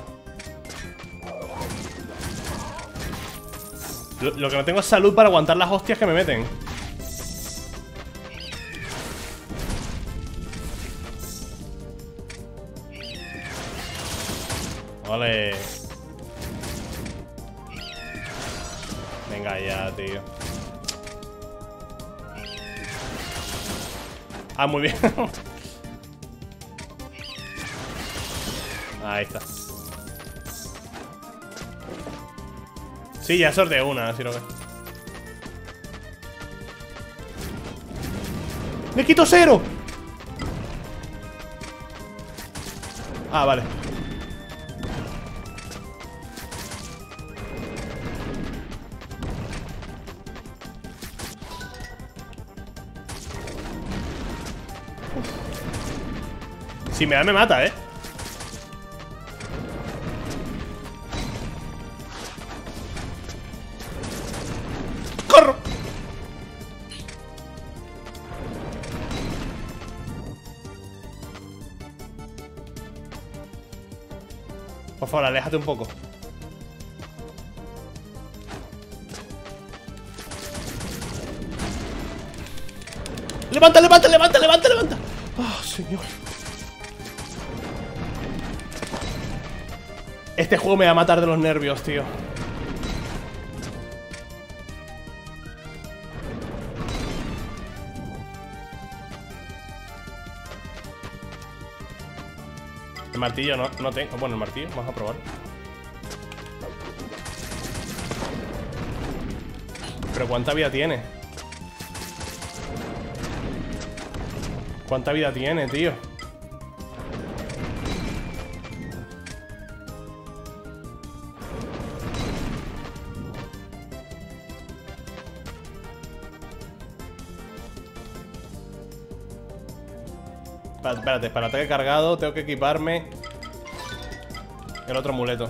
Lo que no tengo es salud para aguantar las hostias que me meten. Vale. Venga ya, tío. Ah, muy bien. Ahí está. Sí, ya sorteé una, así lo que. ¡Le quito 0! Ah, vale. Si me da, me mata, ¡Corro! Por favor, aléjate un poco. ¡Levanta, levanta, levanta, levanta, levanta! ¡Oh, señor! Este juego me va a matar de los nervios, tío. El martillo no tengo. Bueno, el martillo, vamos a probar. Pero ¿cuánta vida tiene? ¿Cuánta vida tiene, tío? Espérate, para ataque cargado tengo que equiparme el otro amuleto.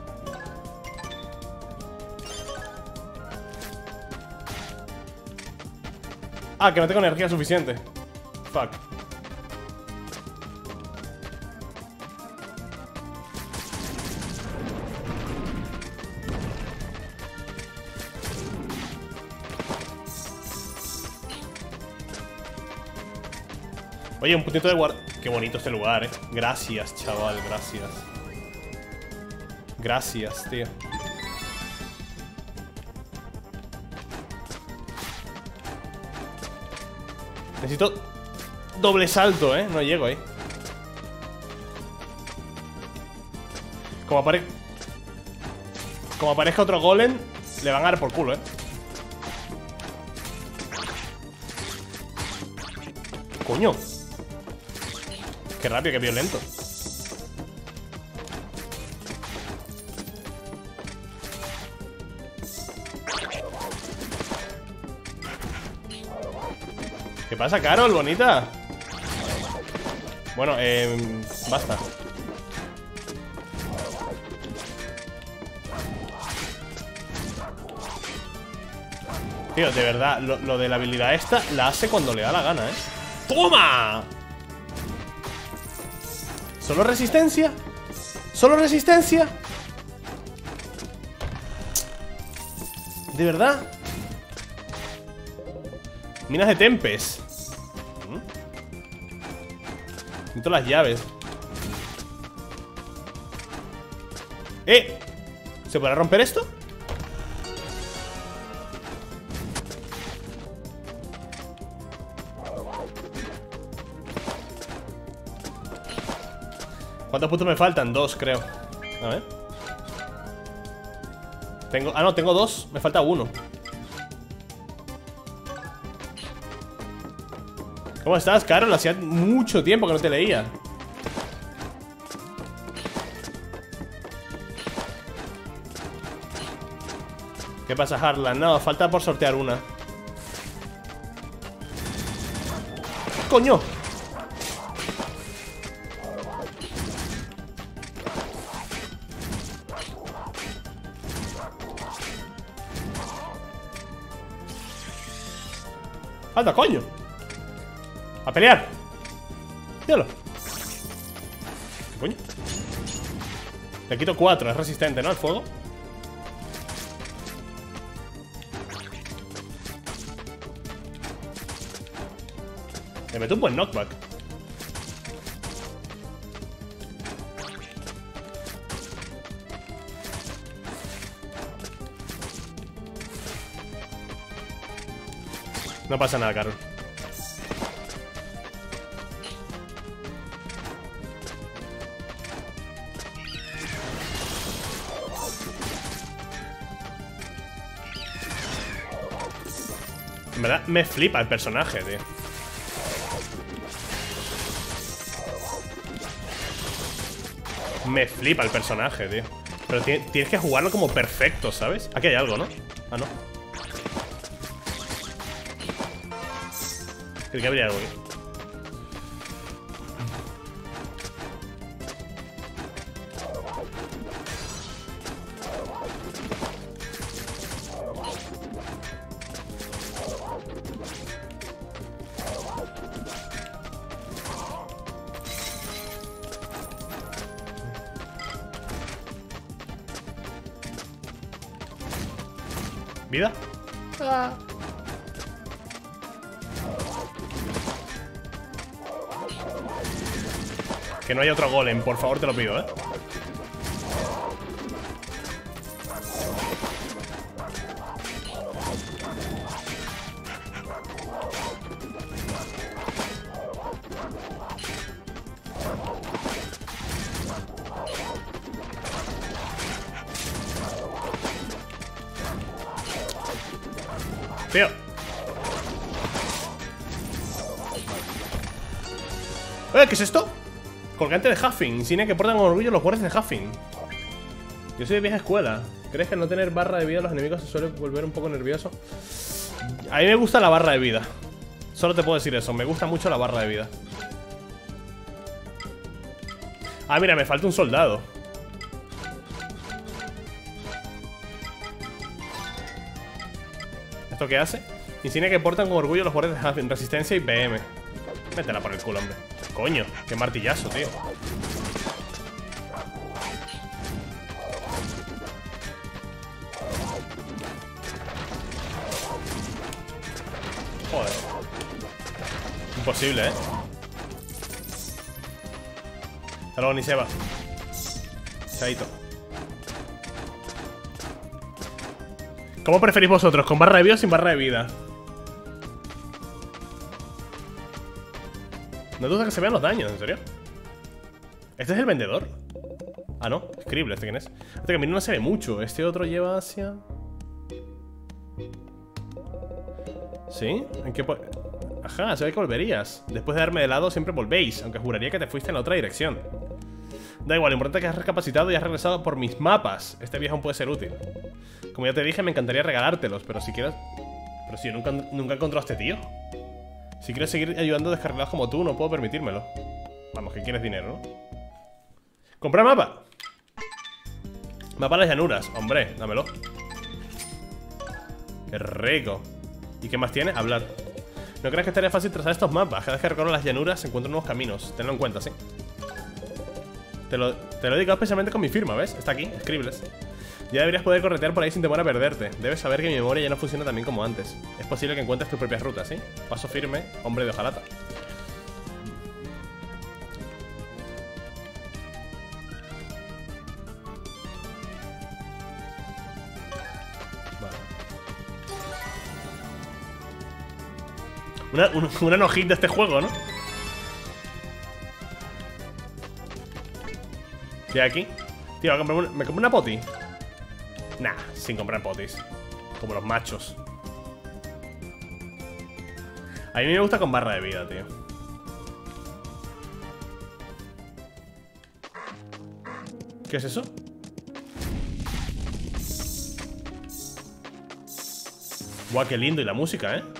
Ah, que no tengo energía suficiente. Fuck. Oye, un puntito de guarda. Qué bonito este lugar, Gracias, chaval, gracias. Gracias, tío. Necesito doble salto, no llego ahí. Como aparezca otro golem, le van a dar por culo, Coño. Qué rápido, qué violento. ¿Qué pasa, Carol, bonita? Bueno, basta. Tío, de verdad, lo de la habilidad esta la hace cuando le da la gana, ¡Toma! ¿Solo resistencia? ¿Solo resistencia? ¿De verdad? Minas de Tempest. Necesito las llaves. ¿Se podrá romper esto? ¿Cuántos puntos me faltan? 2, creo. A ver. Tengo... Ah, no, tengo 2. Me falta 1. ¿Cómo estás, Carol? Hacía mucho tiempo que no te leía. ¿Qué pasa, Harlan? No, falta por sortear una. ¡Coño! ¡Anda, coño! ¡A pelear! ¡Míralo! ¿Qué coño? Le quito 4, es resistente, ¿no? Al fuego. Le meto un buen knockback. No pasa nada, Carol. En verdad, me flipa el personaje, tío. Me flipa el personaje, tío. Pero tienes que jugarlo como perfecto, ¿sabes? Aquí hay algo, ¿no? Ah, no. Creo que habría algo aquí. ¿Vida? Ah. Que no haya otro golem, por favor, te lo pido, ¿eh? Tío. ¿Qué es esto? Colgante de Huffing. Insignia que portan con orgullo los guardias de Huffing. Yo soy de vieja escuela. ¿Crees que al no tener barra de vida los enemigos se suele volver un poco nervioso? A mí me gusta la barra de vida. Solo te puedo decir eso. Me gusta mucho la barra de vida. Ah, mira, me falta un soldado. ¿Esto qué hace? Insignia que portan con orgullo los guardias de Huffing. Resistencia y PM. Métela por el culo, hombre. Coño, qué martillazo, tío. Joder. Imposible, ¿eh? Hasta luego, ni se va. Chaito. ¿Cómo preferís vosotros? ¿Con barra de vida o sin barra de vida? No duda que se vean los daños, ¿en serio? ¿Este es el vendedor? Ah, no, Scribble, ¿este quién es? Este camino no se ve mucho. Este otro lleva hacia... ¿Sí? ¿En qué Ajá, se ve que volverías. Después de darme de lado siempre volvéis, aunque juraría que te fuiste en la otra dirección. Da igual, lo importante es que has recapacitado y has regresado por mis mapas. Este viaje aún puede ser útil. Como ya te dije, me encantaría regalártelos, pero si quieres... Pero si yo nunca he encontrado a este tío. Si quieres seguir ayudando a descarrilados como tú, no puedo permitírmelo. Vamos, que quieres dinero, ¿no? ¡Comprar mapa! Mapa de las llanuras. Hombre, dámelo. ¡Qué rico! ¿Y qué más tiene? Hablar. No creas que estaría fácil trazar estos mapas. Cada vez que recorro las llanuras encuentro nuevos caminos. Tenlo en cuenta, ¿sí? Te lo he dedicado especialmente con mi firma, ¿ves? Está aquí, Scribbles. Ya deberías poder corretear por ahí sin temor a perderte. Debes saber que mi memoria ya no funciona tan bien como antes. Es posible que encuentres tus propias rutas, ¿sí? Paso firme, hombre de hojalata. Vale. Una no-hit de este juego, ¿no? ¿Qué hay aquí? Tío, ¿me compro una poti? Nah, sin comprar potis. Como los machos. A mí me gusta con barra de vida, tío. ¿Qué es eso? Guau, qué lindo. Y la música, ¿eh?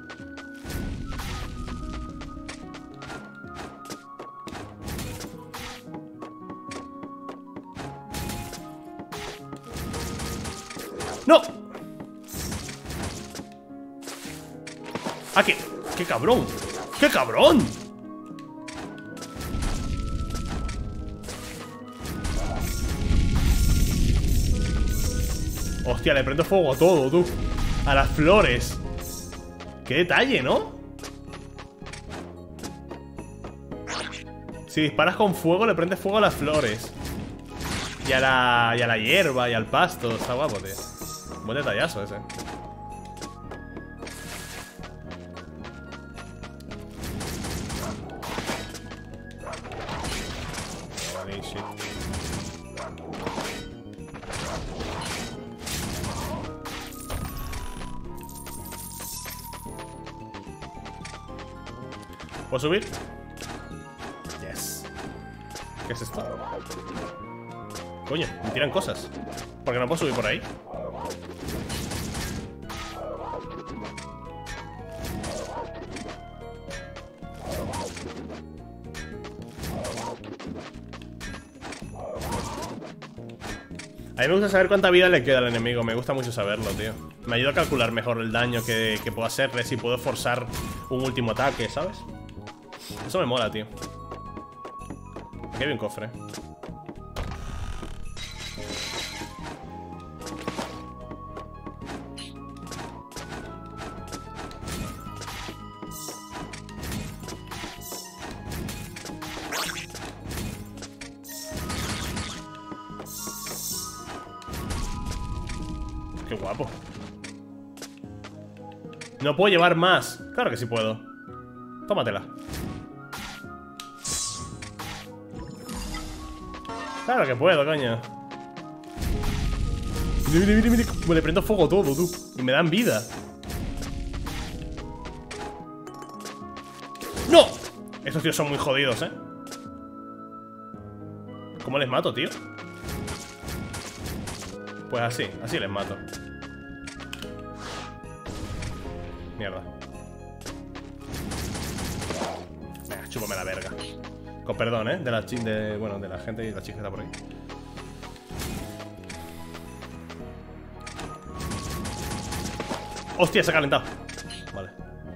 ¡No! ¡Ah, qué cabrón! ¡Qué cabrón! Hostia, le prendo fuego a todo, tú. A las flores. ¡Qué detalle!, ¿no? Si disparas con fuego, le prendes fuego a las flores. Y a la hierba y al pasto. Está guapo, tío. Buen detallazo ese. ¿Puedo subir? Yes. ¿Qué es esto? Coño, me tiran cosas. ¿Por qué no puedo subir por ahí? A mí me gusta saber cuánta vida le queda al enemigo. Me gusta mucho saberlo, tío. Me ayuda a calcular mejor el daño que puedo hacerle. Si puedo forzar un último ataque, ¿sabes? Eso me mola, tío. Aquí hay un cofre. Qué guapo. No puedo llevar más. Claro que sí puedo. Tómatela. Claro que puedo, coño. Mira, mira, mira. Me le prendo fuego todo, tú. Y me dan vida. ¡No! Estos tíos son muy jodidos, ¿eh? ¿Cómo les mato, tío? Pues así les mato. Mierda. Venga, chúpame la verga. Con perdón, ¿eh? De la gente y la chica que está por ahí. ¡Hostia, se ha calentado! Vale.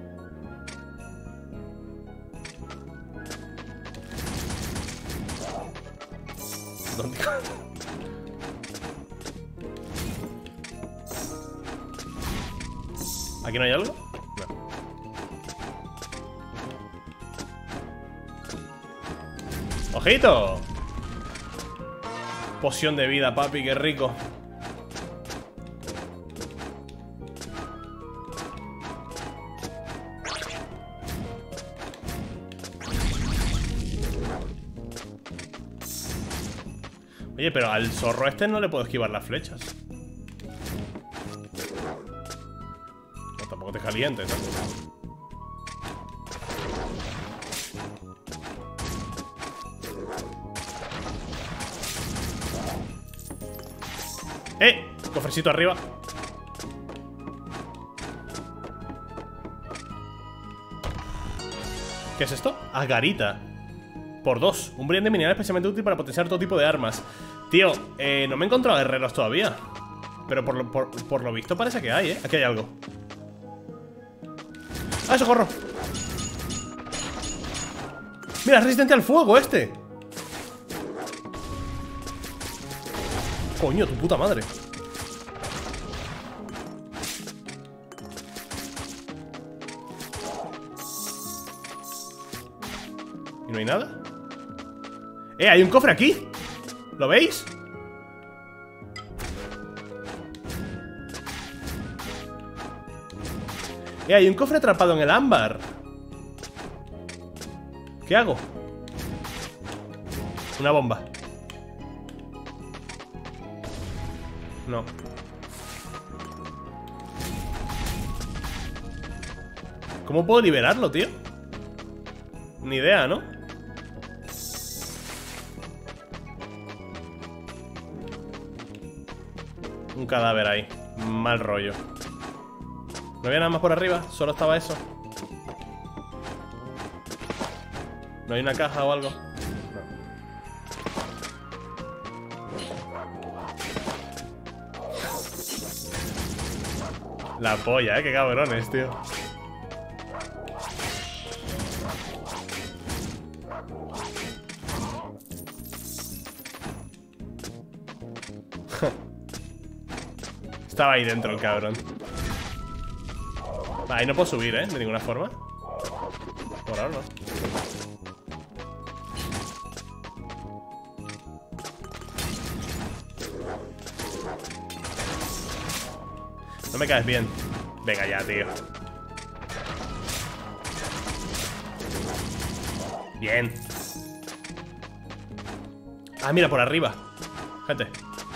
¿Dónde? ¿Aquí no hay algo? No. ¡Ojito! Poción de vida, papi, qué rico. Oye, pero al zorro este no le puedo esquivar las flechas. No, tampoco te calientes, ¿no? Cofrecito arriba. ¿Qué es esto? Agarita. Por 2. Un brillante mineral especialmente útil para potenciar todo tipo de armas. Tío, no me he encontrado guerreros todavía. Pero por lo visto parece que hay, ¿eh? Aquí hay algo. ¡Ah, socorro! Mira, es resistente al fuego este. Coño, tu puta madre. ¿Y no hay nada? Hay un cofre aquí. ¿Lo veis? Hay un cofre atrapado en el ámbar. ¿Qué hago? Una bomba. No. ¿Cómo puedo liberarlo, tío? Ni idea, ¿no? Un cadáver ahí. Mal rollo. ¿No había nada más por arriba? Solo estaba eso. ¿No hay una caja o algo? No. La polla, qué cabrones, tío. Estaba ahí dentro el cabrón. Ahí no puedo subir, ¿eh? De ninguna forma. Por ahora no. No me caes bien. Venga ya, tío. Bien. Ah, mira, por arriba. Gente.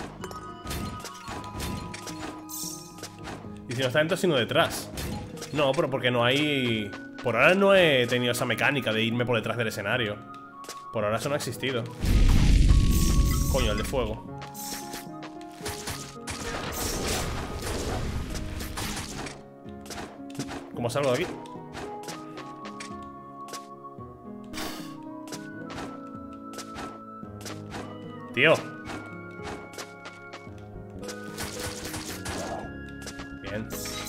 Y si no está dentro, sino detrás. No, pero porque no hay... Por ahora no he tenido esa mecánica de irme por detrás del escenario. Por ahora eso no ha existido. Coño, el de fuego. ¿Cómo salgo de aquí? Tío. Bien.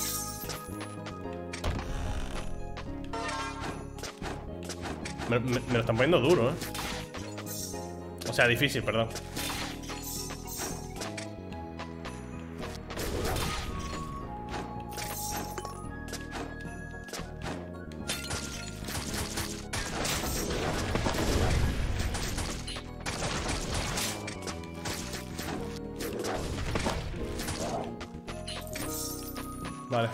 Me lo están poniendo duro, ¿eh? O sea, difícil, perdón. Vale.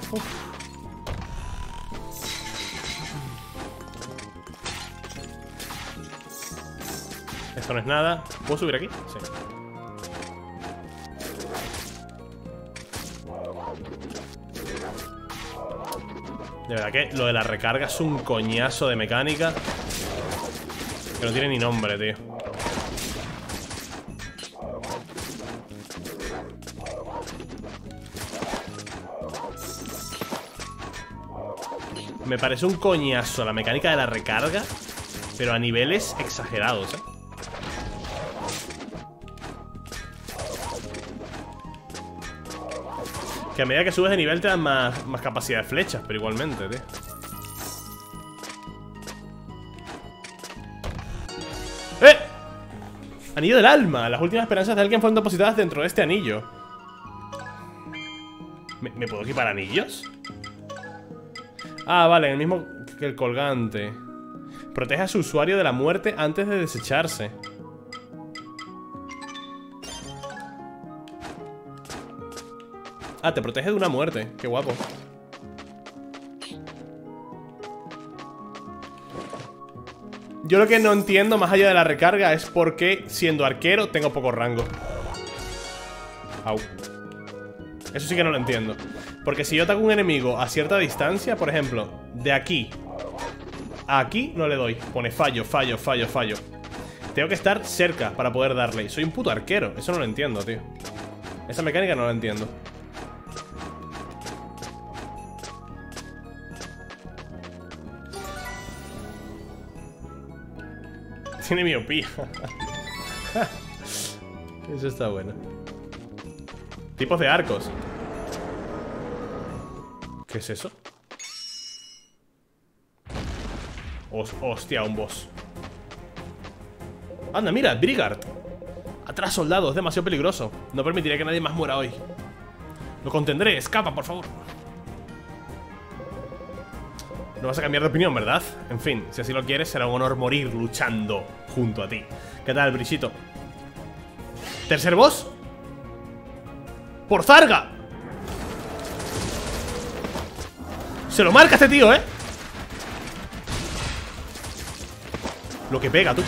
Esto no es nada. ¿Puedo subir aquí? Sí. De verdad que lo de la recarga es un coñazo de mecánica que no tiene ni nombre, tío. Me parece un coñazo la mecánica de la recarga, pero a niveles exagerados, ¿eh? Que a medida que subes de nivel te dan más capacidad de flechas, pero igualmente, tío. ¡Eh! Anillo del alma. Las últimas esperanzas de alguien fueron depositadas dentro de este anillo. ¿Me puedo equipar anillos? Ah, vale, el mismo que el colgante. Protege a su usuario de la muerte antes de desecharse. Ah, te protege de una muerte. Qué guapo. Yo lo que no entiendo, más allá de la recarga, es por qué, siendo arquero, tengo poco rango. Au. Eso sí que no lo entiendo. Porque si yo ataco a un enemigo a cierta distancia, por ejemplo, de aquí a aquí no le doy. Pone fallo, fallo, fallo, fallo. Tengo que estar cerca para poder darle. Soy un puto arquero. Eso no lo entiendo, tío. Esa mecánica no la entiendo. Tiene miopía. Eso está bueno. Tipos de arcos. ¿Qué es eso? Hostia, un boss. Anda, mira, Brigard. Atrás, soldados, demasiado peligroso. No permitiré que nadie más muera hoy. Lo contendré, escapa, por favor. No vas a cambiar de opinión, ¿verdad? En fin, si así lo quieres, será un honor morir luchando junto a ti. ¿Qué tal, Brichito? ¿Tercer boss? ¡Por Zarga! Se lo marca este tío, ¿eh? Lo que pega, tú.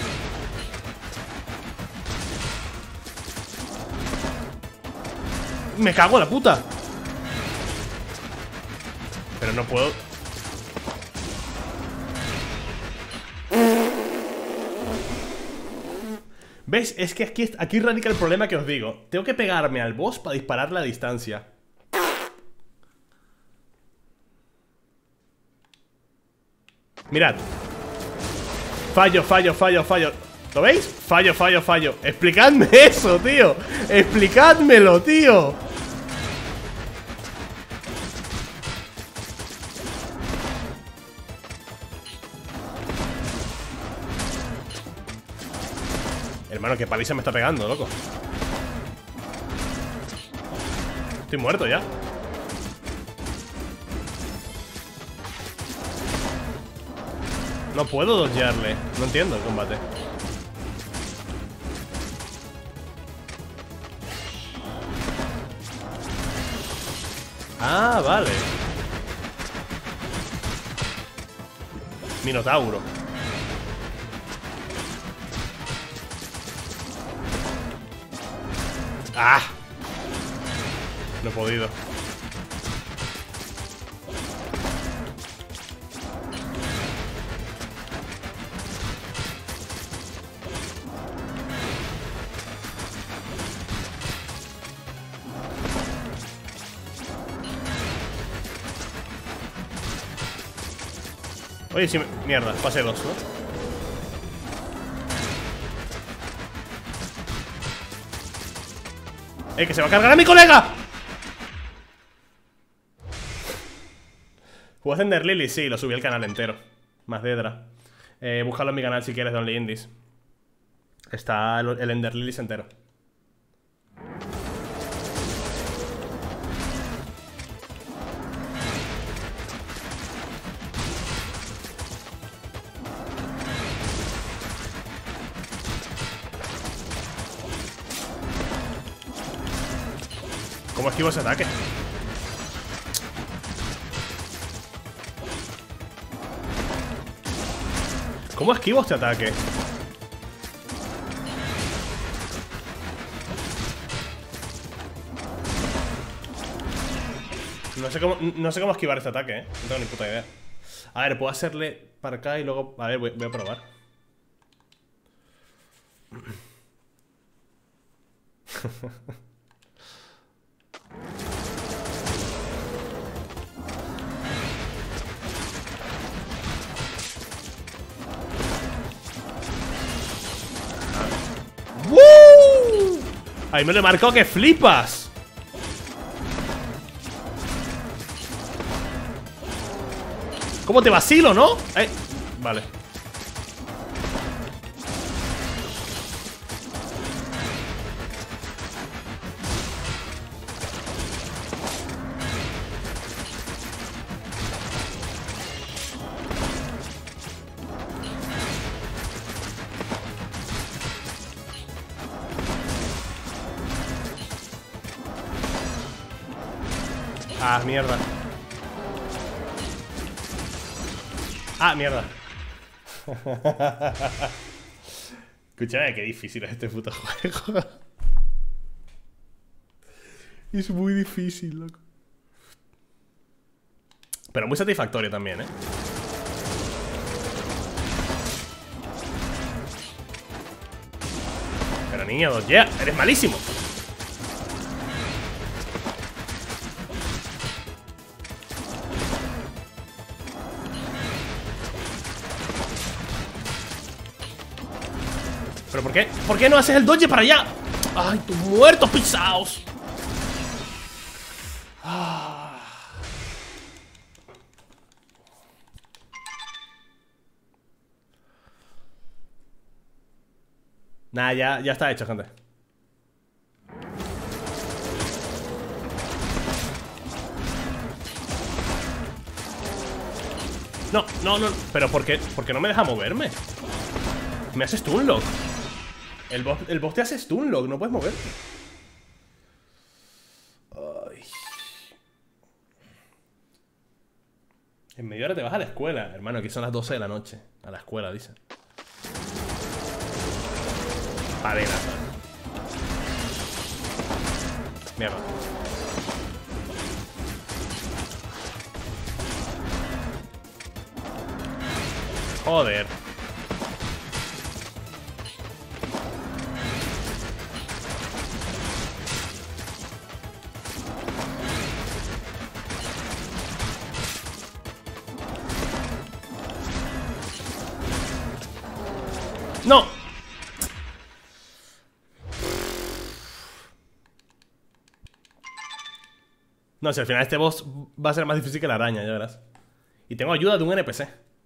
Me cago en la puta. Pero no puedo. ¿Ves? Es que aquí radica el problema que os digo. Tengo que pegarme al boss para dispararle a distancia. Mirad. Fallo, fallo, fallo, fallo. ¿Lo veis? Fallo, fallo, fallo. Explicadme eso, tío. Explicádmelo, tío. Hermano, qué paliza me está pegando, loco. Estoy muerto ya. No puedo dodgearle. No entiendo el combate. Ah, vale. Minotauro. ¡Ah! No he podido. Oye, sí, mierda, fase 2, ¿no? Que se va a cargar a mi colega. ¿Juegas Ender Lily? Sí, lo subí al canal entero. Más Dedra. Búscalo en mi canal si quieres, de Only Indies. Está el Ender Lilies entero. ¿Cómo esquivo ese ataque? ¿Cómo esquivo este ataque? No sé cómo esquivar este ataque, ¿eh? No tengo ni puta idea. A ver, puedo hacerle para acá y luego... A ver, voy a probar. ¡Woo! Ahí me lo he marcado que flipas. ¿Cómo te vacilo, no? Vale. Ah, mierda. Ah, mierda. Escúchame, qué difícil es este puto juego. Es muy difícil, loco. Pero muy satisfactorio también, ¿eh? Pero niño, ya, eres malísimo. ¿Pero por qué? ¿Por qué no haces el dodge para allá? ¡Ay, tus muertos pisados! Nah, ya está hecho, gente. No. ¿Pero por qué no me deja moverme? Me hace stunlock. El boss te hace stunlock, no puedes moverte. Ay. En media hora te vas a la escuela. Hermano, aquí son las 12 de la noche. A la escuela, dice. Padena. Mierda. Joder. ¡No! No, si al final este boss va a ser más difícil que la araña, ya verás. Y tengo ayuda de un NPC.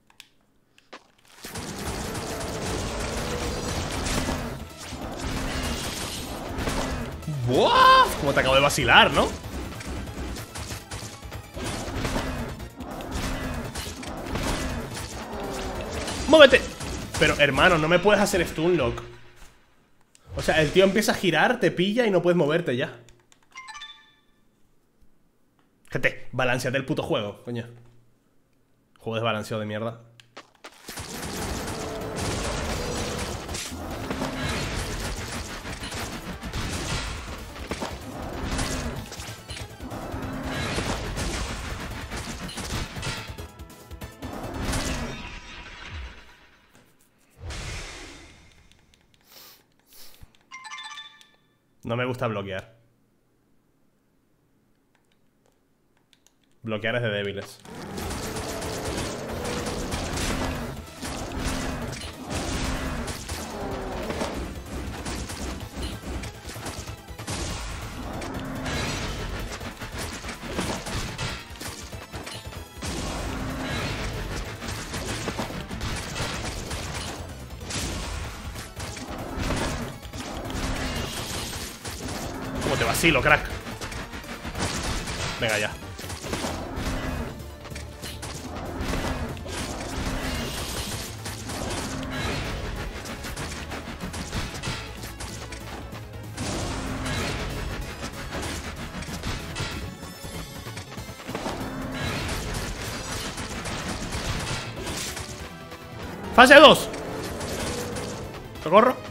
¡Buah! Como te acabo de vacilar, ¿no? ¡Móvete! Pero, hermano, no me puedes hacer stunlock. O sea, el tío empieza a girar, te pilla y no puedes moverte ya. Gente, balanceate el puto juego, coño. Juego desbalanceado de mierda. No me gusta bloquear. Bloquear es de débiles. ¿Cómo te vacilo, crack? Venga ya. ¡Fase 2! ¡Socorro!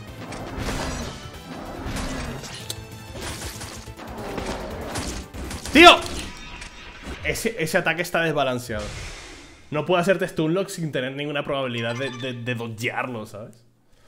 ¡Tío! Ese ataque está desbalanceado. No puedo hacerte stunlock sin tener ninguna probabilidad de dodgearlo, ¿sabes?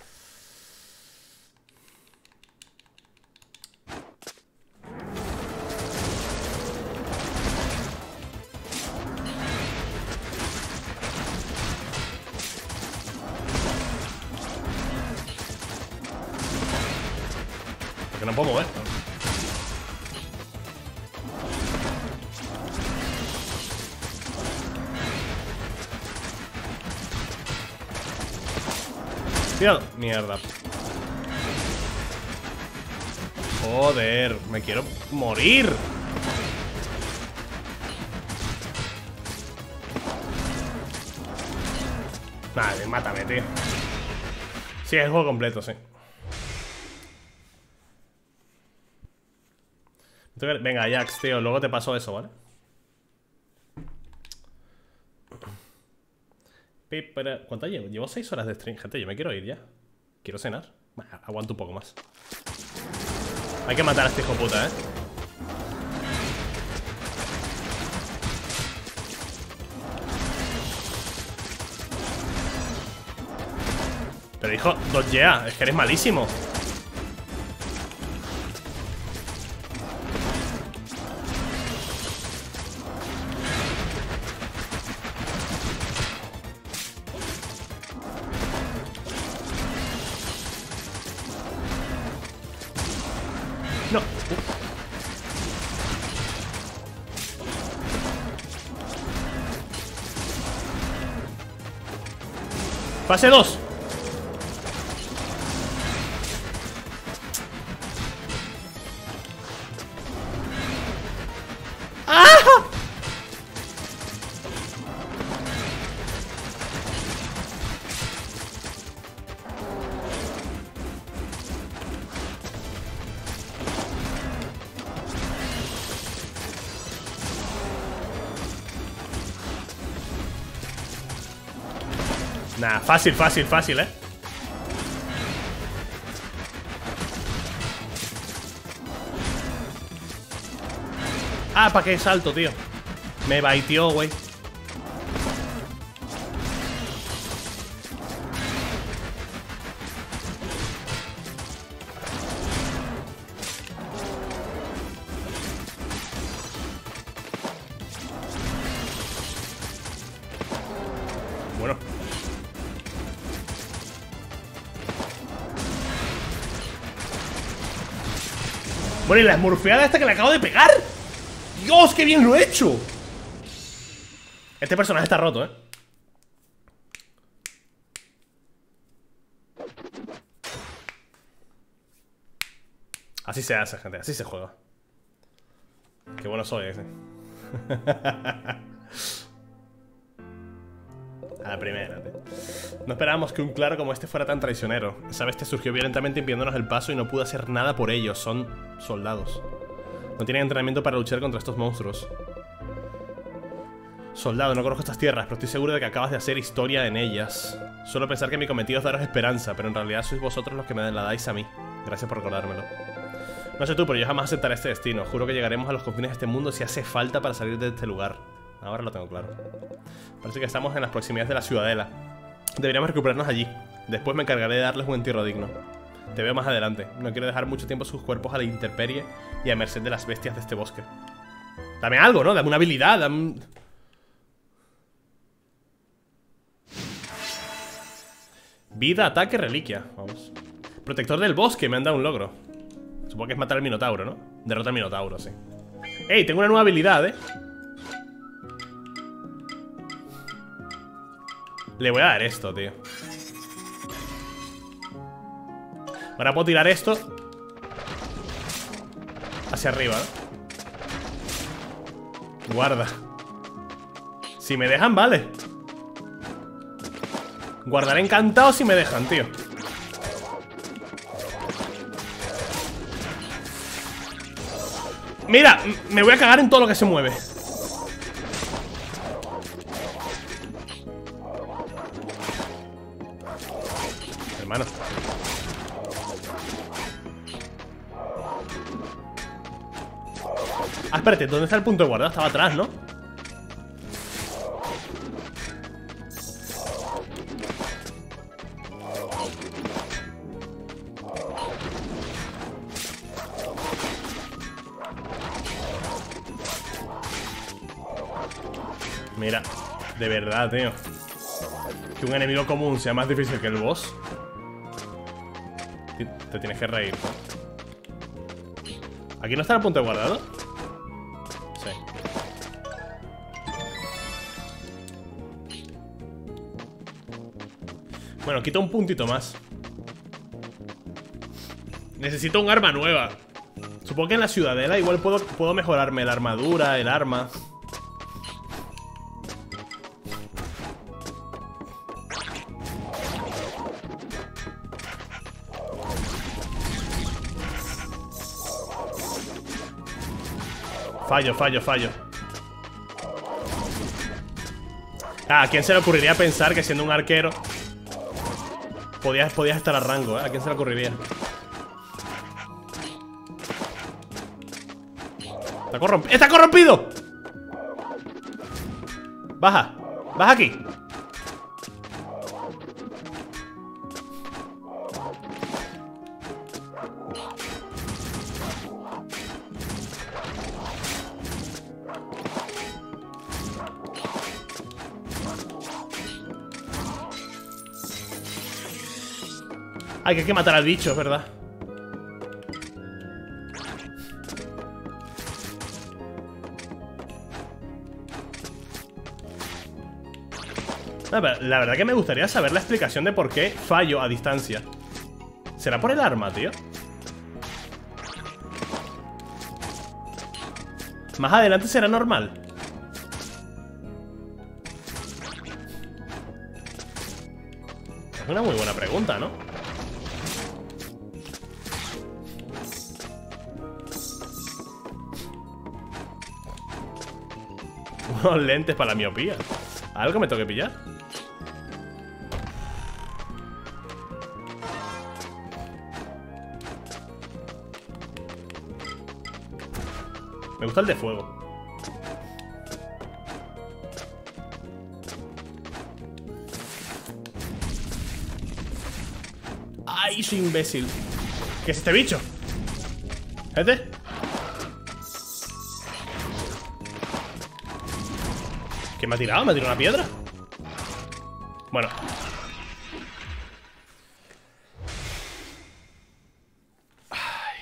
Porque no puedo mover. Tío, mierda. Joder, me quiero morir. Vale, mátame, tío. Sí, es el juego completo, sí. Venga, Jax, tío, luego te paso eso, ¿vale? ¿Cuánto llevo? Llevo 6 horas de stream, gente. Yo me quiero ir ya. Quiero cenar. Bueno, aguanto un poco más. Hay que matar a este hijo puta, ¿eh? Pero hijo, dodgea. Es que eres malísimo. No. Fase 2. ¡Ah! Nah, fácil, fácil, fácil, ¿eh? Ah, ¿para qué salto, tío? Me baiteó, güey. Bueno. Bueno, y la smurfeada esta que le acabo de pegar. ¡Dios, qué bien lo he hecho! Este personaje está roto, ¿eh? Así se hace, gente, así se juega. Qué bueno soy ese. A la primera, tío. No esperábamos que un claro como este fuera tan traicionero. Esa bestia surgió violentamente impidiéndonos el paso y no pude hacer nada por ellos. Son soldados. No tienen entrenamiento para luchar contra estos monstruos. Soldado, no conozco estas tierras, pero estoy seguro de que acabas de hacer historia en ellas. Suelo pensar que mi cometido es daros esperanza, pero en realidad sois vosotros los que me la dais a mí. Gracias por recordármelo. No sé tú, pero yo jamás aceptaré este destino. Juro que llegaremos a los confines de este mundo si hace falta para salir de este lugar. Ahora lo tengo claro. Parece que estamos en las proximidades de la ciudadela. Deberíamos recuperarnos allí. Después me encargaré de darles un entierro digno. Te veo más adelante. No quiero dejar mucho tiempo sus cuerpos a la intemperie y a merced de las bestias de este bosque. Dame algo, ¿no? Dame una habilidad, dame... Vida, ataque, reliquia. Vamos. Protector del bosque, me han dado un logro. Supongo que es matar al minotauro, ¿no? Derrota al minotauro, sí. ¡Ey! Tengo una nueva habilidad, ¿eh? Le voy a dar esto, tío. Ahora puedo tirar esto hacia arriba, ¿no? Guarda. Si me dejan, vale. Guardaré encantado si me dejan, tío. Mira, me voy a cagar en todo lo que se mueve. Hermano. Ah, espérate, ¿dónde está el punto de guardado? Estaba atrás, ¿no? Mira, de verdad, tío. Que un enemigo común sea más difícil que el boss. Te tienes que reír, ¿no? ¿Aquí no está el punto de guardado? Sí. Bueno, quito un puntito más. Necesito un arma nueva. Supongo que en la ciudadela igual puedo mejorarme la armadura, el arma. Fallo. Ah, ¿a quién se le ocurriría pensar que siendo un arquero podías estar a rango, ¿eh? ¿A quién se le ocurriría? ¡Está corrompido! Baja aquí. Ay, que hay que matar al bicho, es verdad. No, pero la verdad que me gustaría saber la explicación de por qué fallo a distancia. ¿Será por el arma, tío? Más adelante será normal. Es una muy buena pregunta, ¿no? Unos lentes para la miopía. ¿Algo me tengo que pillar? Me gusta el de fuego. ¡Ay, soy imbécil! ¿Qué es este bicho? Gente. ¿Qué me ha tirado? ¿Me ha tirado una piedra? Bueno. Ay.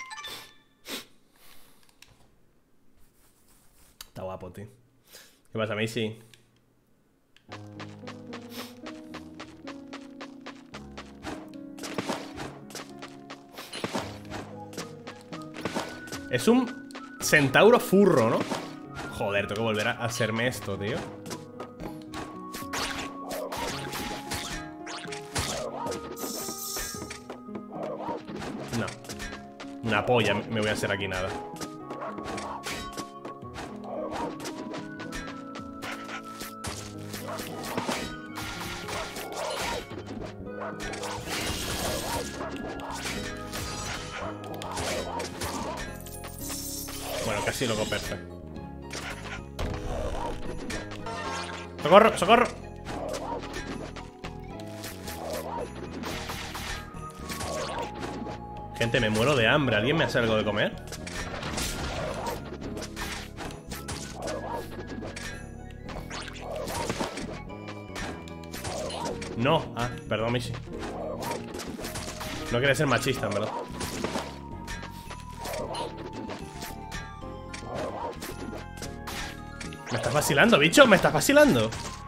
Está guapo, tío. ¿Qué pasa, Macy? Es un centauro furro, ¿no? Joder, tengo que volver a hacerme esto, tío. No. Una polla me voy a hacer aquí nada. Bueno, casi loco, perfecto. ¡Socorro! ¡Socorro! Gente, me muero de hambre. ¿Alguien me hace algo de comer? No. Ah, perdón, Michi. No quería ser machista, en verdad. ¿Me estás vacilando, bicho? ¿Me estás vacilando?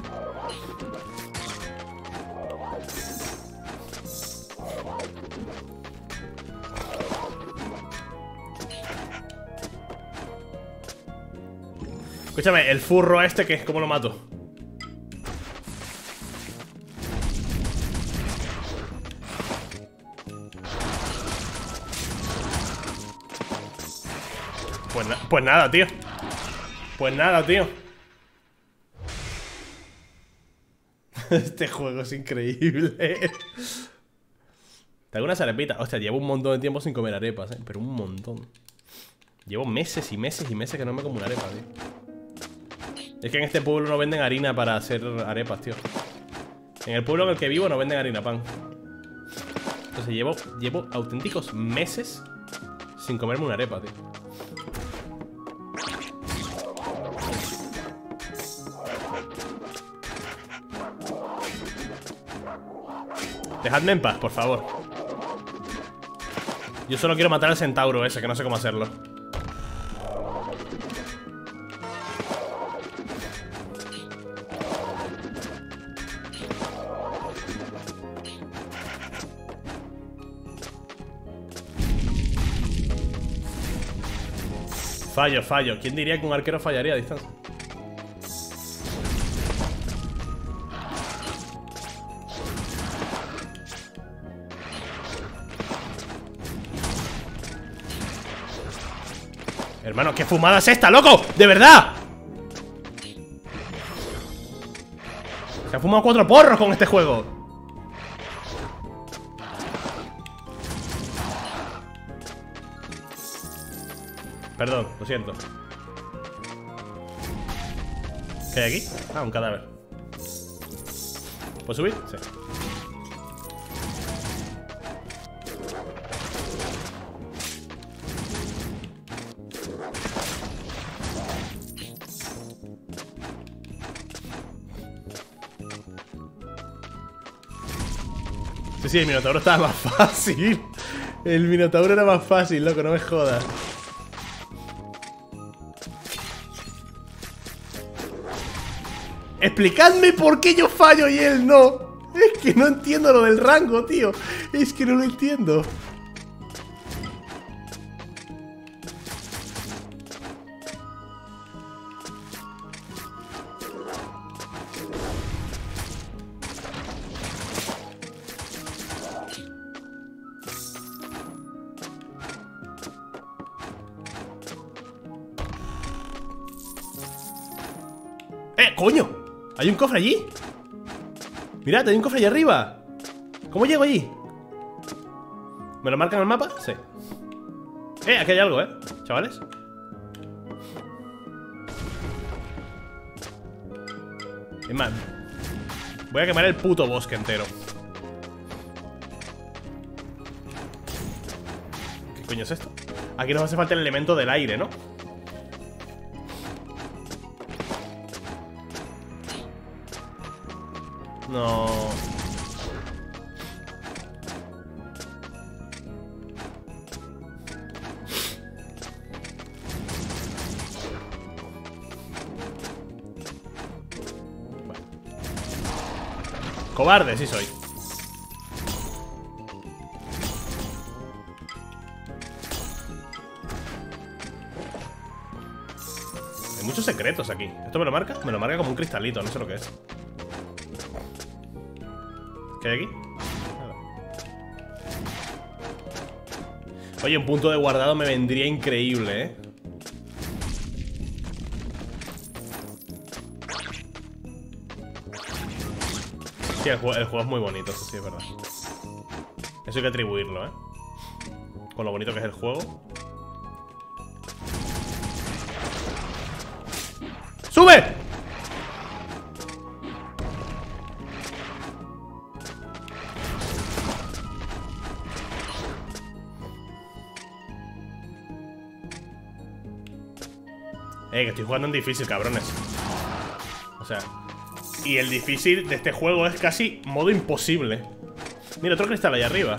Escúchame, el furro este, que ¿cómo lo mato? Pues nada, tío. Pues nada, tío. Este juego es increíble. Tengo unas arepitas. Hostia, llevo un montón de tiempo sin comer arepas, pero un montón. Llevo meses y meses y meses que no me como una arepa, tío. Es que en este pueblo no venden harina para hacer arepas, tío. En el pueblo en el que vivo no venden harina pan. Entonces llevo auténticos meses sin comerme una arepa, tío. Dejadme en paz, por favor. Yo solo quiero matar al centauro ese, que no sé cómo hacerlo. Fallo. ¿Quién diría que un arquero fallaría a distancia? Hermano, ¿qué fumada es esta, loco? ¡De verdad! Se ha fumado 4 porros con este juego. Perdón, lo siento. ¿Qué hay aquí? Ah, un cadáver. ¿Puedo subir? Sí. Sí, el Minotauro estaba más fácil. El Minotauro era más fácil, loco, no me jodas. Explicadme por qué yo fallo y él no. Es que no entiendo lo del rango, tío. Es que no lo entiendo. ¡Coño! ¿Hay un cofre allí? Mirad, hay un cofre allí arriba. ¿Cómo llego allí? ¿Me lo marcan en el mapa? Sí. Aquí hay algo, chavales. Es más, voy a quemar el puto bosque entero. coño es esto? Aquí nos hace falta el elemento del aire, ¿no? No. Vale. Cobarde, sí soy. Hay muchos secretos aquí. ¿Esto me lo marca? Me lo marca como un cristalito, no sé lo que es. ¿Qué hay aquí? Nada. Oye, un punto de guardado me vendría increíble, ¿eh? Sí, el juego es muy bonito, eso sí es verdad. Eso hay que atribuirlo, ¿eh? Con lo bonito que es el juego. ¡Sube! Que estoy jugando en difícil, cabrones. O sea, y el difícil de este juego es casi modo imposible. Mira, otro cristal ahí arriba.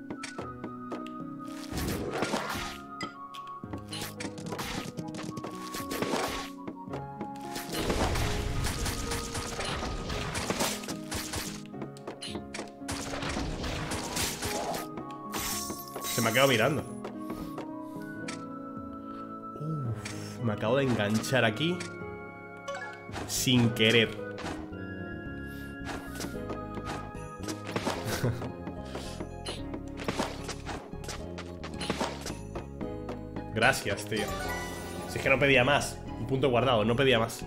Se me ha quedado mirando. Me acabo de enganchar aquí sin querer. Gracias, tío. Si es que no pedía más. Un punto guardado, no pedía más.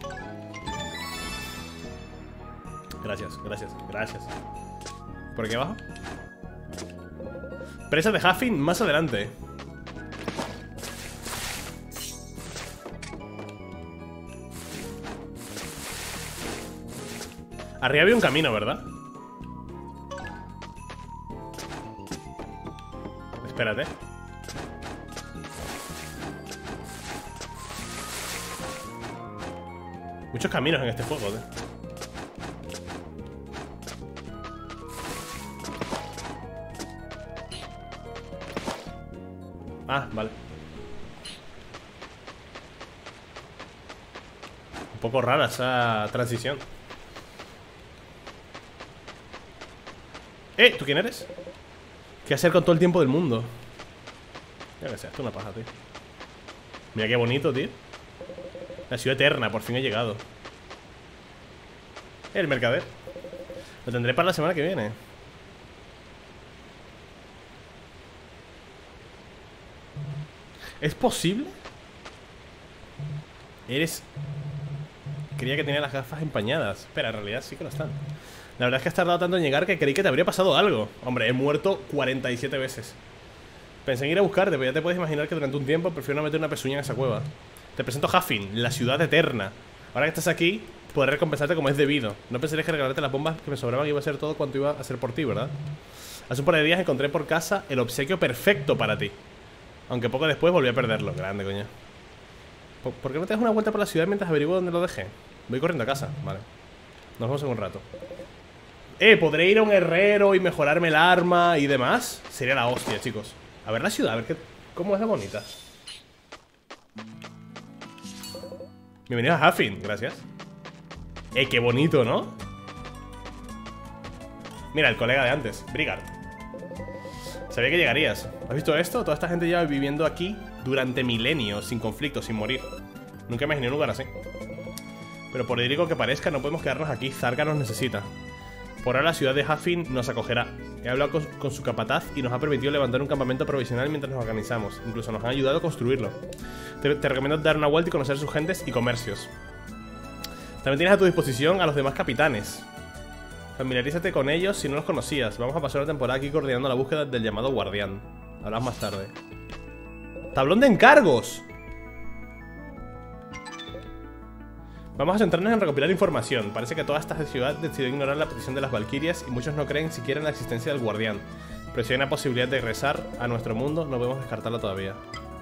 Gracias, gracias, gracias. ¿Por aquí abajo? Presa de Huffing más adelante. Arriba había un camino, ¿verdad? Espérate. Muchos caminos en este juego, tío. Ah, vale. Un poco rara esa transición. ¿Tú quién eres? ¿Qué hacer con todo el tiempo del mundo? Ya que sea, esto es una paja, tío. Mira qué bonito, tío. La ciudad eterna, por fin he llegado. El mercader. Lo tendré para la semana que viene. ¿Es posible? Eres... Creía que tenía las gafas empañadas. Espera, en realidad sí que lo están. La verdad es que has tardado tanto en llegar que creí que te habría pasado algo. Hombre, he muerto 47 veces. Pensé en ir a buscarte, pero ya te puedes imaginar que durante un tiempo prefiero no meter una pezuña en esa cueva. Te presento Huffing, la ciudad eterna. Ahora que estás aquí, podré recompensarte como es debido. No pensarías que regalarte las bombas que me sobraban iba a ser todo cuanto iba a hacer por ti, ¿verdad? Hace un par de días encontré por casa el obsequio perfecto para ti. Aunque poco después volví a perderlo. Grande, coño. ¿Por qué no te das una vuelta por la ciudad mientras averiguo dónde lo dejé? Voy corriendo a casa, vale. Nos vemos en un rato. ¿Podré ir a un herrero y mejorarme el arma y demás? Sería la hostia, chicos. A ver la ciudad, a ver cómo es de bonita. Bienvenido a Huffing, gracias. Qué bonito, ¿no? Mira, el colega de antes, Brigard. Sabía que llegarías. ¿Has visto esto? Toda esta gente lleva viviendo aquí durante milenios, sin conflicto, sin morir. Nunca imaginé un lugar así. Pero por idílico que parezca, no podemos quedarnos aquí. Zarka nos necesita. Por ahora la ciudad de Huffing nos acogerá. He hablado con su capataz y nos ha permitido levantar un campamento provisional mientras nos organizamos. Incluso nos han ayudado a construirlo. Te recomiendo dar una vuelta y conocer sus gentes y comercios. También tienes a tu disposición a los demás capitanes. Familiarízate con ellos si no los conocías. Vamos a pasar una temporada aquí coordinando la búsqueda del llamado guardián. Hablamos más tarde. ¡Tablón de encargos! Vamos a centrarnos en recopilar información. Parece que toda esta ciudad decidió ignorar la petición de las Valquirias y muchos no creen siquiera en la existencia del guardián. Pero si hay una posibilidad de regresar a nuestro mundo, no podemos descartarlo todavía.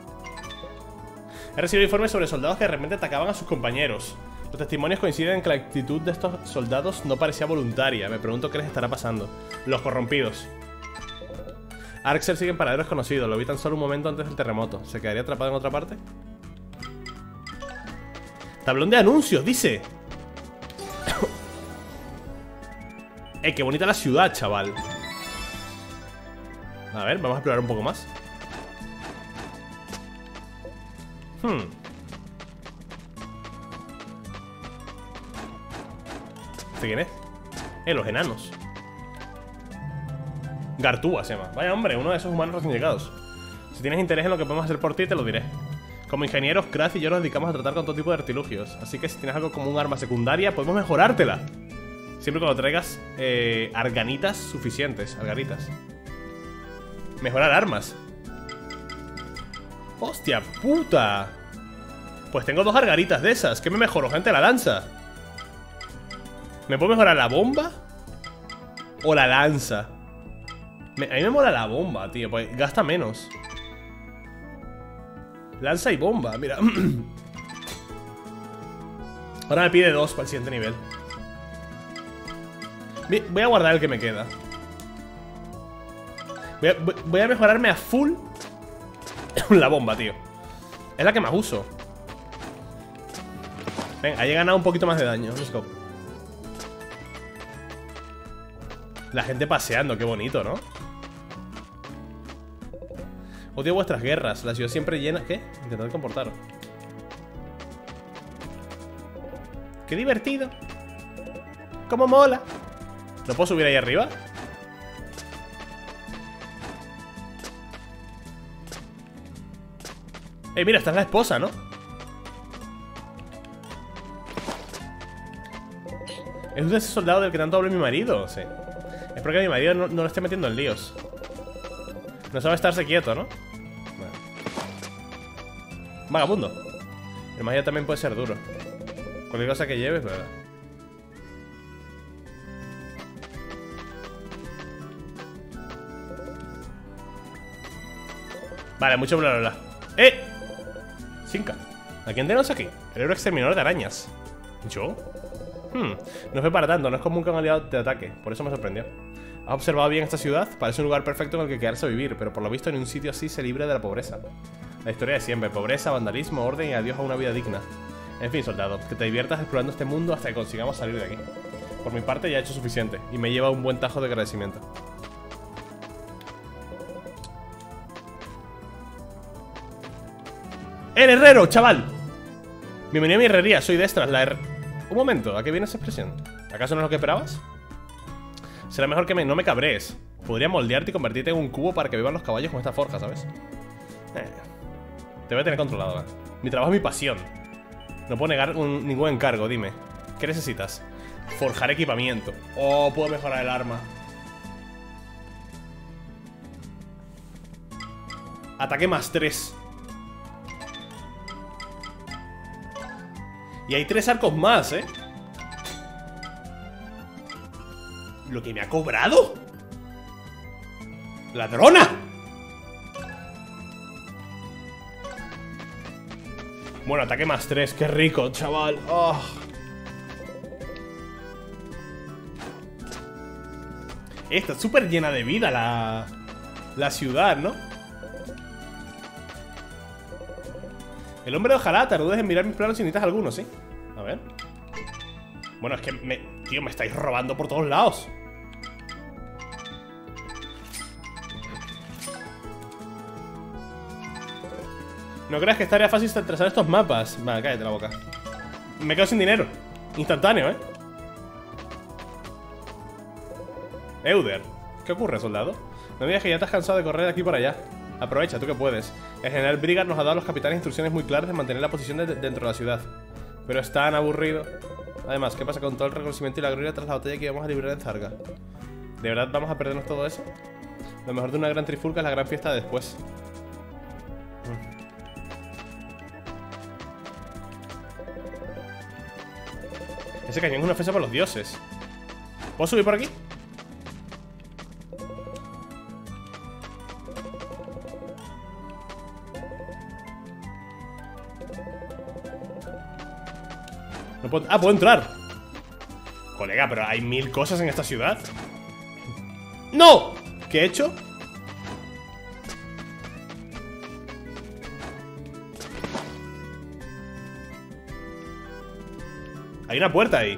He recibido informes sobre soldados que de repente atacaban a sus compañeros. Los testimonios coinciden en que la actitud de estos soldados no parecía voluntaria. Me pregunto qué les estará pasando. Los corrompidos. Arxer sigue en paradero desconocido. Lo vi tan solo un momento antes del terremoto. ¿Se quedaría atrapado en otra parte? Tablón de anuncios, dice. Qué bonita la ciudad, chaval. A ver, vamos a explorar un poco más. ¿Este quién es? Los enanos. Gartúa se llama. Vaya hombre, uno de esos humanos recién llegados. Si tienes interés en lo que podemos hacer por ti, te lo diré. Como ingenieros, Kraz y yo nos dedicamos a tratar con todo tipo de artilugios. Así que si tienes algo como un arma secundaria, podemos mejorártela. Siempre cuando traigas arganitas suficientes. Arganitas. Mejorar armas. ¡Hostia puta! Pues tengo 2 argaritas de esas. ¿Qué me mejoro, gente? La lanza. ¿Me puedo mejorar la bomba? ¿O la lanza? A mí me mola la bomba, tío. Pues gasta menos. Lanza y bomba, mira. Ahora me pide 2 para el siguiente nivel. Voy a guardar el que me queda. Voy a mejorarme a full la bomba, tío. Es la que más uso. Venga, ahí he ganado un poquito más de daño. Let's go. La gente paseando, qué bonito, ¿no? Odio vuestras guerras. La ciudad siempre llena... ¿Qué? Intentad comportaros. ¡Qué divertido! ¡Cómo mola! ¿No puedo subir ahí arriba? Mira, esta es la esposa, ¿no? ¿Es de ese soldado del que tanto habla mi marido? Sí. Espero que mi marido no lo esté metiendo en líos. No sabe estarse quieto, ¿no? Bueno. Vagabundo. El magia también puede ser duro. Cualquier cosa que lleves, ¿verdad? Vale, mucho bla bla bla. Cinca. ¿A quién tenemos aquí? El héroe exterminador de arañas. ¿Yo? No fue para tanto, no es común que un aliado te ataque. Por eso me sorprendió. ¿Has observado bien esta ciudad? Parece un lugar perfecto en el que quedarse a vivir, pero por lo visto en un sitio así se libre de la pobreza. La historia de siempre, pobreza, vandalismo, orden y adiós a una vida digna. En fin, soldado, que te diviertas explorando este mundo hasta que consigamos salir de aquí. Por mi parte ya he hecho suficiente, y me lleva un buen tajo de agradecimiento. ¡El herrero, chaval! Bienvenido a mi herrería, soy Destras, Un momento, ¿a qué viene esa expresión? ¿Acaso no es lo que esperabas? Será mejor que no me cabrees. Podría moldearte y convertirte en un cubo para que vivan los caballos con esta forja, ¿sabes? Te voy a tener controlado, ¿eh? Mi trabajo es mi pasión. No puedo negar ningún encargo, dime. ¿Qué necesitas? Forjar equipamiento. Oh, puedo mejorar el arma. Ataque más 3. Y hay 3 arcos más, ¿eh? ¿Lo que me ha cobrado? ¡Ladrona! Bueno, ataque más 3, qué rico, chaval. Oh. Está súper llena de vida la ciudad, ¿no? El hombre de ojalá, te dudes en mirar mis planos si necesitas alguno, ¿sí? A ver. Bueno, es que tío, me estáis robando por todos lados. No creas que estaría fácil trazar estos mapas. Vale, cállate la boca. Me quedo sin dinero. Instantáneo, ¿eh? Euder. ¿Qué ocurre, soldado? No me digas que ya te has cansado de correr de aquí para allá. Aprovecha, tú que puedes. El general Brigard nos ha dado a los capitanes instrucciones muy claras de mantener la posición dentro de la ciudad. Pero es tan aburrido. Además, ¿qué pasa con todo el reconocimiento y la gloria tras la batalla que íbamos a librar en Zarga? ¿De verdad vamos a perdernos todo eso? Lo mejor de una gran trifulca es la gran fiesta de después. Ese cañón es una ofensa para los dioses. ¿Puedo subir por aquí? No puedo... Ah, puedo entrar. Colega, pero hay 1000 cosas en esta ciudad. ¡No! ¿Qué he hecho? Hay una puerta ahí.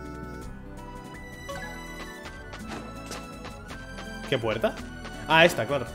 ¿Qué puerta? Ah, esta, claro.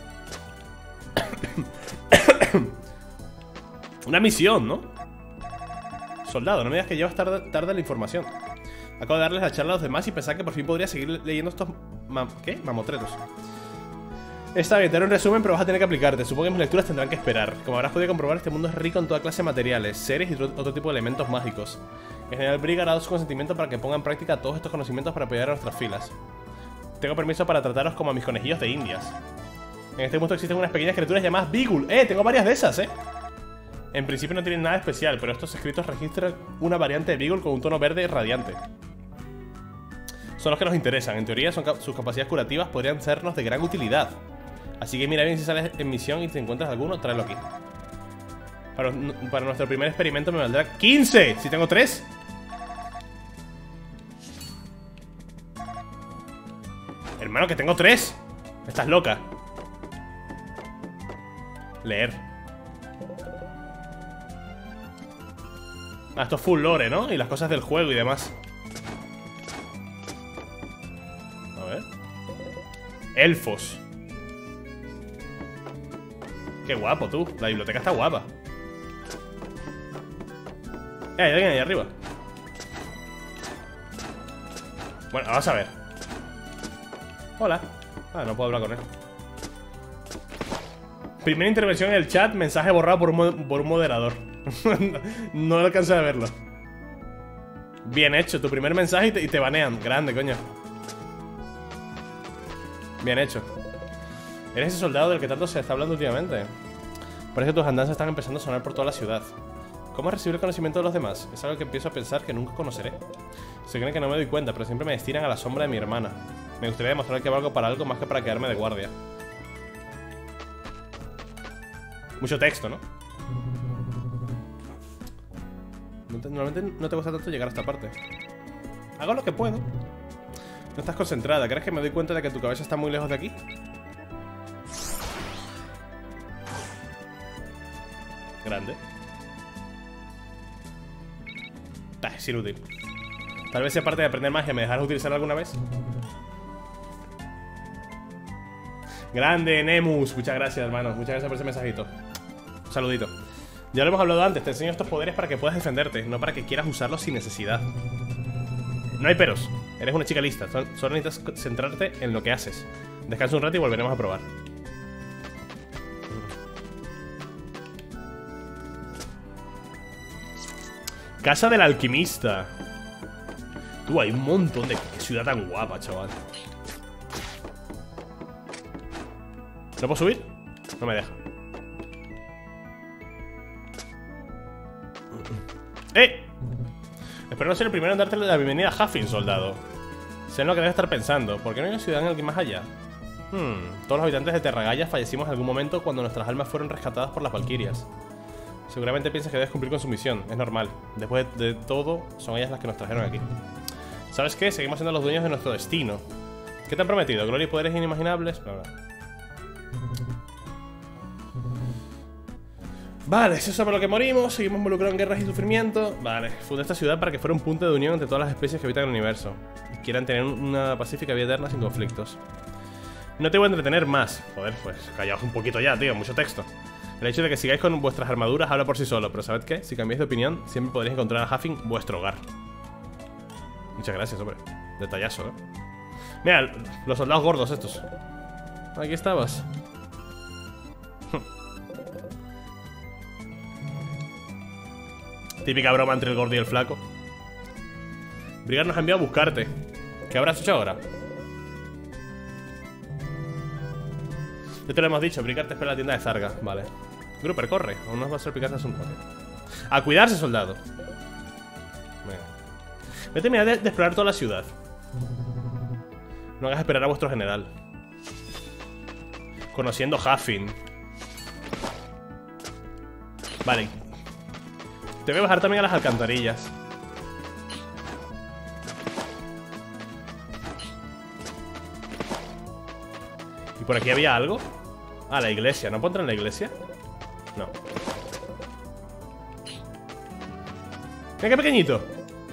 Una misión, ¿no? Soldado, no me digas que llevas tarde la información. Acabo de darles la charla a los demás y pensar que por fin podría seguir leyendo estos... ¿Qué? Mamotretos. Está bien, te haré un resumen, pero vas a tener que aplicarte. Supongo que mis lecturas tendrán que esperar. Como habrás podido comprobar, este mundo es rico en toda clase de materiales, seres y otro tipo de elementos mágicos. El general Brig ha dado su consentimiento para que ponga en práctica todos estos conocimientos para apoyar a nuestras filas. Tengo permiso para trataros como a mis conejillos de indias. En este mundo existen unas pequeñas criaturas llamadas Beagle. Tengo varias de esas, En principio no tienen nada especial, pero estos escritos registran una variante de Beagle con un tono verde radiante. Son los que nos interesan. En teoría, sus capacidades curativas podrían sernos de gran utilidad. Así que mira bien si sales en misión y si encuentras alguno, tráelo aquí. Para nuestro primer experimento me valdrá 15, si tengo 3. Hermano, que tengo 3. Estás loca. Leer. Ah, esto es full lore, ¿no? Y las cosas del juego y demás. A ver. Elfos. Qué guapo, tú. La biblioteca está guapa. Hay alguien ahí arriba. Bueno, vamos a ver. Hola. Ah, no puedo hablar con él. Primera intervención en el chat. Mensaje borrado por un moderador. No alcancé a verlo. Bien hecho, tu primer mensaje y te banean. Grande, coño. Bien hecho. Eres ese soldado del que tanto se está hablando últimamente. Parece que tus andanzas están empezando a sonar por toda la ciudad. ¿Cómo recibir el conocimiento de los demás? Es algo que empiezo a pensar que nunca conoceré. Se creen que no me doy cuenta, pero siempre me destinan a la sombra de mi hermana. Me gustaría demostrar que valgo para algo más que para quedarme de guardia. Mucho texto, ¿no? Normalmente no te gusta tanto llegar a esta parte. Hago lo que puedo. No estás concentrada. ¿Crees que me doy cuenta de que tu cabeza está muy lejos de aquí? Grande. Es inútil. Tal vez sea parte de aprender magia. ¿Me dejarás utilizarla alguna vez? Grande, Nemus. Muchas gracias, hermano. Muchas gracias por ese mensajito. Un saludito. Ya lo hemos hablado antes. Te enseño estos poderes para que puedas defenderte, no para que quieras usarlos sin necesidad. No hay peros. Eres una chica lista. Solo necesitas centrarte en lo que haces. Descansa un rato y volveremos a probar. Casa del alquimista. Tú, hay un montón de... Qué ciudad tan guapa, chaval. ¿No puedo subir? No me deja. Espero no ser el primero en darte la bienvenida a Huffing, soldado. Sé en lo que debes estar pensando. ¿Por qué no hay una ciudad en alguien más allá? Todos los habitantes de Terragaya fallecimos en algún momento cuando nuestras almas fueron rescatadas por las Valquirias. Seguramente piensas que debes cumplir con su misión. Es normal. Después de todo, son ellas las que nos trajeron aquí. ¿Sabes qué? Seguimos siendo los dueños de nuestro destino. ¿Qué te han prometido? ¿Gloria y poderes inimaginables? Vale, eso es sobre lo que morimos. Seguimos involucrados en guerras y sufrimiento. Vale, fundé esta ciudad para que fuera un punto de unión entre todas las especies que habitan el universo y quieran tener una pacífica vida eterna sin conflictos. No te voy a entretener más. Joder, pues callaos un poquito ya, tío, mucho texto. El hecho de que sigáis con vuestras armaduras habla por sí solo. Pero ¿sabed qué? Si cambiáis de opinión, siempre podréis encontrar a Huffing vuestro hogar. Muchas gracias, hombre. Detallazo, ¿eh? Mira, los soldados gordos estos. Aquí estabas. Típica broma entre el gordo y el flaco. Brigar nos ha enviado a buscarte. ¿Qué habrás hecho ahora? Ya te lo hemos dicho, Brigar te espera en la tienda de Zarga. Vale. Grupper, corre. Aún nos va a ser picarse un poco. A cuidarse, soldado. Venga. Voy a terminar de explorar toda la ciudad. No hagas esperar a vuestro general. Conociendo Huffing. Vale. Te voy a bajar también a las alcantarillas. ¿Y por aquí había algo? Ah, la iglesia. ¿No puedo entrar en la iglesia? No. Mira qué pequeñito.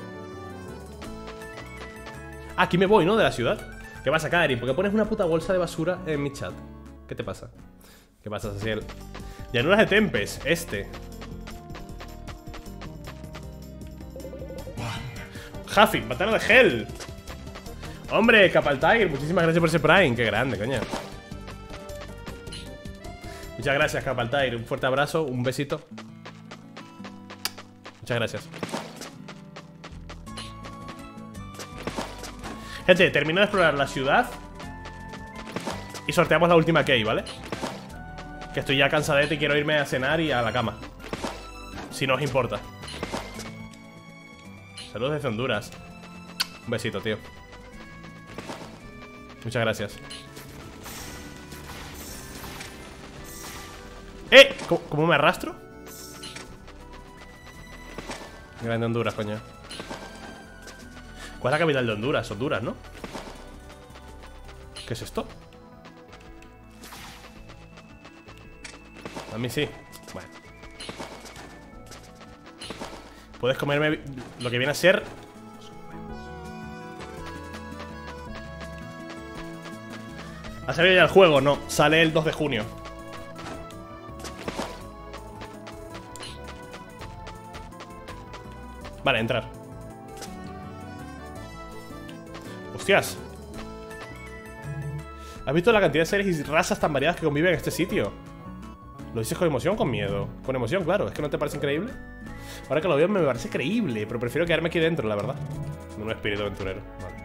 Ah, aquí me voy, ¿no? De la ciudad. ¿Qué pasa, Karin? ¿Por qué pones una puta bolsa de basura en mi chat? ¿Qué te pasa? ¿Qué pasa, Ceciel? Llanuras de Tempest, este. Huffy, batalla de Hell. Hombre, Capal Tiger, muchísimas gracias por ese Prime. Qué grande, coño. Muchas gracias, Capal Tiger. Un fuerte abrazo, un besito. Muchas gracias. Gente, termino de explorar la ciudad y sorteamos la última key, ¿vale? Que estoy ya cansadete y quiero irme a cenar y a la cama. Si no os importa. Saludos desde Honduras. Un besito, tío. Muchas gracias. ¿Cómo me arrastro? Grande Honduras, coño. ¿Cuál es la capital de Honduras? Honduras, ¿no? ¿Qué es esto? A mí sí. Bueno. Puedes comerme lo que viene a ser... ¿Ha salido ya el juego? No, sale el 2 de junio. Vale, entrar. Hostias. ¿Has visto la cantidad de seres y razas tan variadas que conviven en este sitio? ¿Lo dices con emoción o con miedo? Con emoción, claro. ¿Es que no te parece increíble? Ahora que lo veo me parece creíble, pero prefiero quedarme aquí dentro, la verdad. Un espíritu aventurero. Vale.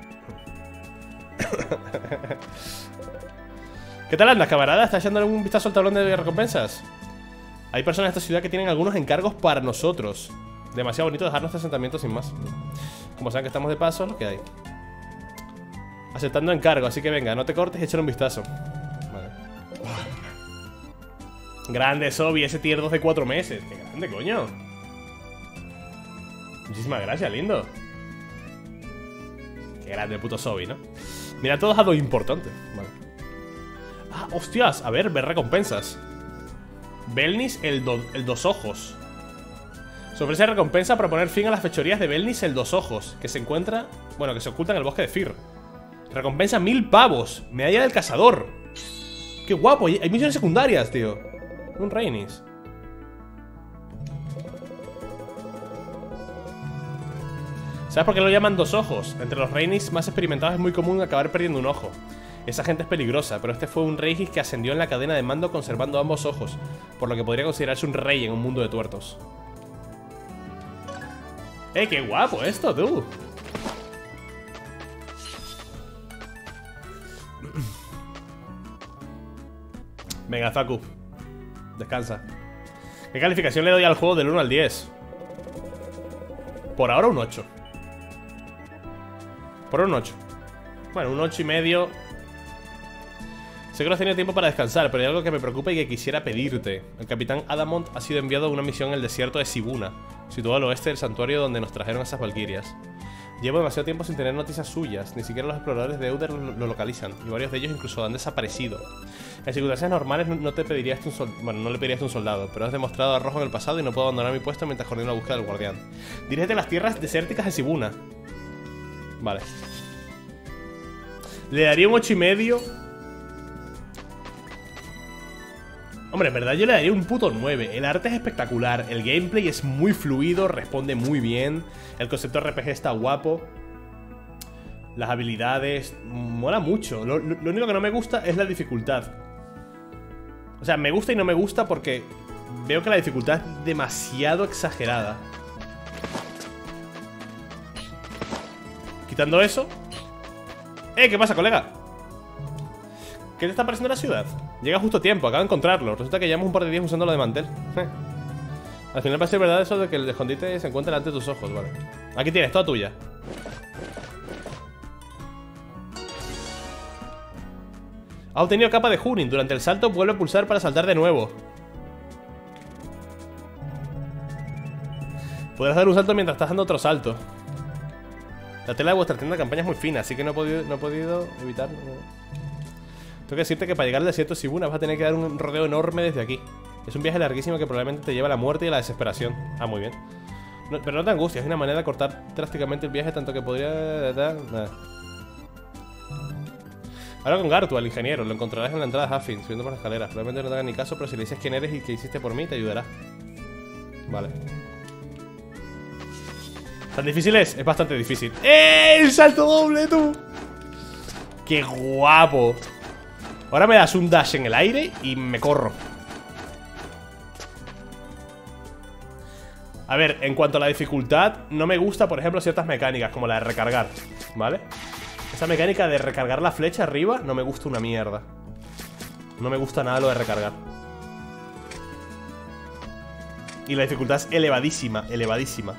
¿Qué tal andas, camarada? ¿Estás echándole un vistazo al tablón de recompensas? Hay personas en esta ciudad que tienen algunos encargos para nosotros. Demasiado bonito dejar nuestro asentamiento sin más. Como saben que estamos de paso, lo que hay. Aceptando encargo, así que venga, no te cortes y échale un vistazo. Vale. Grande, Sobi, ese tier 2 de 4 meses. Qué grande, coño. Muchísimas gracias, lindo. Qué grande el puto Sobi, ¿no? Mira, todos algo importante. Vale. Ah, hostias, a ver recompensas. Belnis el dos ojos. Se ofrece recompensa para poner fin a las fechorías de Belnis el dos ojos, que se encuentra, bueno, que se oculta en el bosque de Fir. Recompensa 1000 pavos. Medalla del cazador. Qué guapo, hay misiones secundarias, tío. Un Reynis. ¿Sabes por qué lo llaman dos ojos? Entre los Reynis más experimentados es muy común acabar perdiendo un ojo. Esa gente es peligrosa, pero este fue un Reynis que ascendió en la cadena de mando conservando ambos ojos, por lo que podría considerarse un rey en un mundo de tuertos. Qué guapo esto, tú. Venga, Facu, descansa. ¿Qué calificación le doy al juego del 1 al 10? Por ahora un 8. Por ahora un 8. Bueno, un 8 y medio. Sé que no has tenido tiempo para descansar, pero hay algo que me preocupa y que quisiera pedirte. El capitán Adamont ha sido enviado a una misión en el desierto de Sibuna, situado al oeste del santuario donde nos trajeron esas valquirias. Llevo demasiado tiempo sin tener noticias suyas, ni siquiera los exploradores de Euder lo localizan, y varios de ellos incluso han desaparecido. En circunstancias normales no te pedirías no le pedirías un soldado, pero has demostrado arrojo en el pasado y no puedo abandonar mi puesto mientras coordino la búsqueda del guardián. Dirígete a las tierras desérticas de Sibuna. Vale. Le daría un 8 y medio. Hombre, en verdad yo le daría un puto 9. El arte es espectacular, el gameplay es muy fluido, responde muy bien. El concepto RPG está guapo. Las habilidades, mola mucho. Lo único que no me gusta es la dificultad. O sea, me gusta y no me gusta porque veo que la dificultad es demasiado exagerada. Quitando eso. ¿Qué pasa, colega? ¿Qué te está pareciendo la ciudad? Llega justo a tiempo, acabo de encontrarlo. Resulta que llevamos un par de días usando lo de mantel. Al final parece verdad eso de que el escondite se encuentra delante de tus ojos, vale. Aquí tienes, toda tuya. Ha obtenido capa de Junin. Durante el salto vuelve a pulsar para saltar de nuevo. Podrás dar un salto mientras estás dando otro salto. La tela de vuestra tienda de campaña es muy fina, así que no he podido evitar. Tengo que decirte que para llegar al desierto de Sibuna vas a tener que dar un rodeo enorme desde aquí. Es un viaje larguísimo que probablemente te lleva a la muerte y a la desesperación. Ah, muy bien. No, pero no te angusties, es una manera de cortar drásticamente el viaje, tanto que podría... Nada. Habla con Gartu, al ingeniero, lo encontrarás en la entrada de Huffin, subiendo por las escaleras. Probablemente no te haga ni caso, pero si le dices quién eres y qué hiciste por mí, te ayudará. Vale. ¿Tan difícil es? Es bastante difícil. ¡El salto doble, tú! ¡Qué guapo! Ahora me das un dash en el aire y me corro. A ver, en cuanto a la dificultad, no me gusta, por ejemplo, ciertas mecánicas, como la de recargar, ¿vale? Esa mecánica de recargar la flecha arriba no me gusta una mierda. No me gusta nada lo de recargar. Y la dificultad es elevadísima, elevadísima.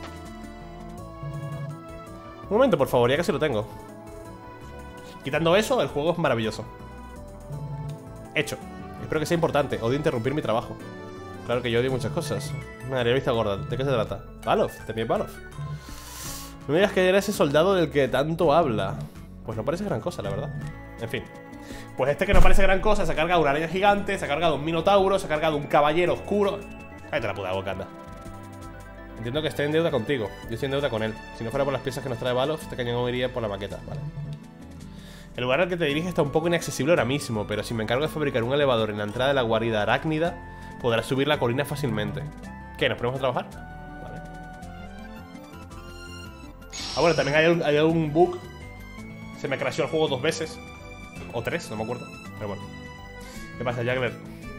Un momento, por favor, ya casi lo tengo. Quitando eso, el juego es maravilloso. Hecho. Espero que sea importante. Odio interrumpir mi trabajo. Claro que yo odio muchas cosas. Madre, vista gorda. ¿De qué se trata? Balov, también Balov. No me digas que era ese soldado del que tanto habla. Pues no parece gran cosa, la verdad. En fin. Pues este que no parece gran cosa se ha cargado una araña gigante, se ha cargado un minotauro, se ha cargado un caballero oscuro. Cállate la puta boca, anda. Entiendo que esté en deuda contigo. Yo estoy en deuda con él. Si no fuera por las piezas que nos trae Balov, este cañón iría por la maqueta. Vale. El lugar al que te diriges está un poco inaccesible ahora mismo, pero si me encargo de fabricar un elevador en la entrada de la guarida arácnida, podrás subir la colina fácilmente. ¿Qué? ¿Nos ponemos a trabajar? Vale. Ah, bueno, también hay algún bug. Se me crasheó el juego 2 veces. O 3, no me acuerdo. Pero bueno. ¿Qué pasa, Jagler?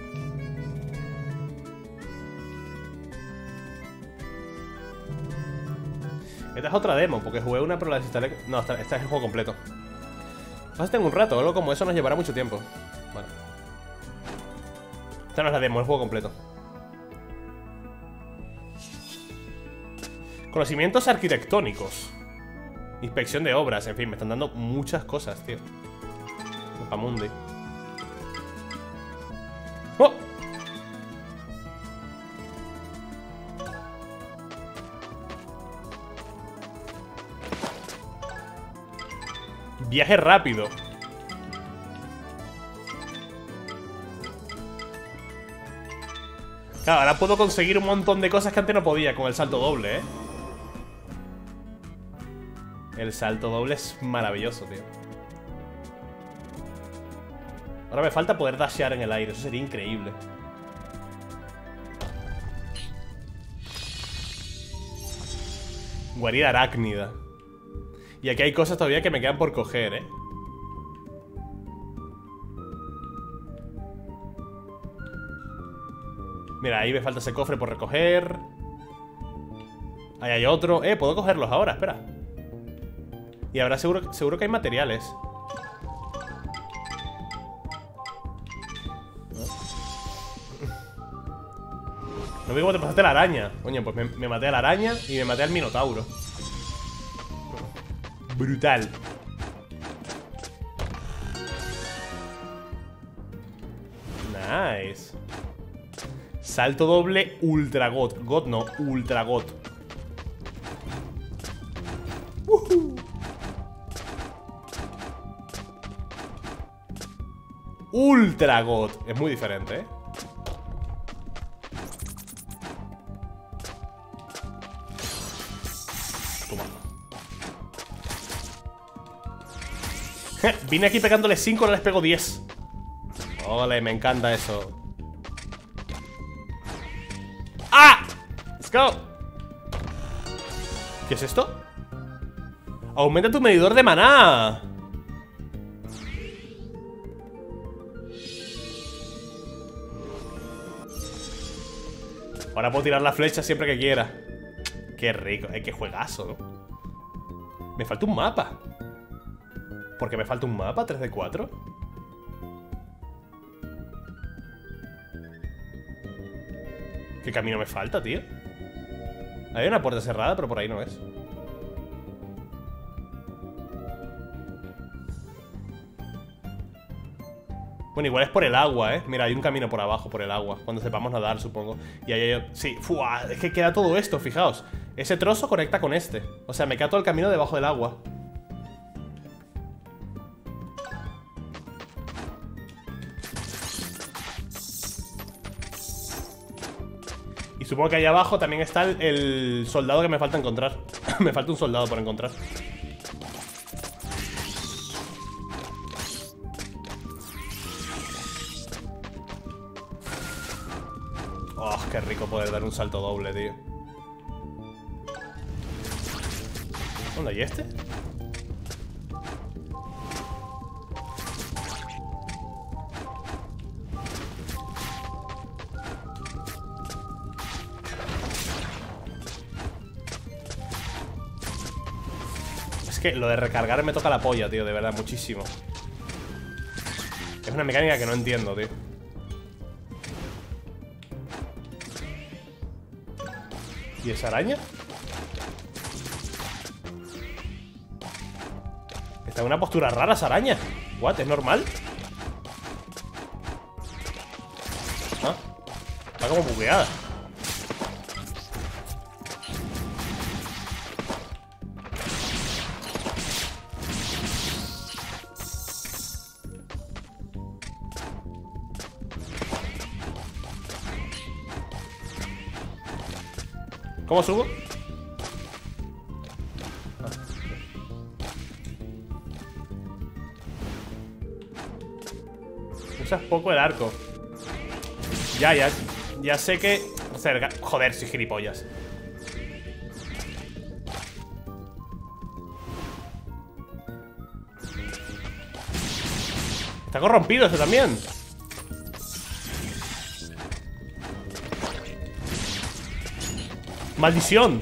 Esta es otra demo, porque jugué una pero la desinstalé. No, esta es el juego completo. Pasa tengo un rato, algo como eso nos llevará mucho tiempo. Vale. Esta no es la demo, es el juego completo. Conocimientos arquitectónicos. Inspección de obras, en fin, me están dando muchas cosas, tío. Pamundi. ¡Oh! Viaje rápido. Claro, ahora puedo conseguir un montón de cosas que antes no podía con el salto doble, ¿eh? El salto doble es maravilloso, tío. Ahora me falta poder dashear en el aire. Eso sería increíble. Guarida arácnida. Y aquí hay cosas todavía que me quedan por coger, ¿eh? Mira, ahí me falta ese cofre por recoger. Ahí hay otro. Puedo cogerlos ahora, espera. Y habrá seguro que hay materiales. No veo cómo te pasaste la araña. Coño, pues me maté a la araña y me maté al minotauro. Brutal. Nice. Salto doble ultra got. Got no, ultra got. Ultra got. Es muy diferente, ¿eh? Toma. Vine aquí pegándole 5, no les pego 10. Ole, me encanta eso. ¡Ah! ¡Let's go! ¿Qué es esto? Aumenta tu medidor de maná. Ahora puedo tirar la flecha siempre que quiera. Qué rico, qué juegazo, ¿no? Me falta un mapa. ¿Por qué me falta un mapa? ¿3 de 4? ¿Qué camino me falta, tío? Hay una puerta cerrada, pero por ahí no es. Bueno, igual es por el agua, ¿eh? Mira, hay un camino por abajo, por el agua. Cuando sepamos nadar, supongo. Y ahí hay... Sí, ¡fua! Es que queda todo esto, fijaos. Ese trozo conecta con este. O sea, me queda todo el camino debajo del agua. supongo que ahí abajo también está el soldado que me falta encontrar. Me falta un soldado por encontrar. Oh, qué rico poder dar un salto doble, tío. ¿Dónde hay este? Es que lo de recargar me toca la polla, tío, de verdad, muchísimo. Es una mecánica que no entiendo, tío. ¿Y esa araña? Está en una postura rara esa araña. ¿What? ¿Es normal? Ah, está como bugueada. ¿Cómo subo? Usas poco el arco. Ya sé que... Cerca. Joder, soy gilipollas. Está corrompido ese también. ¡Maldición!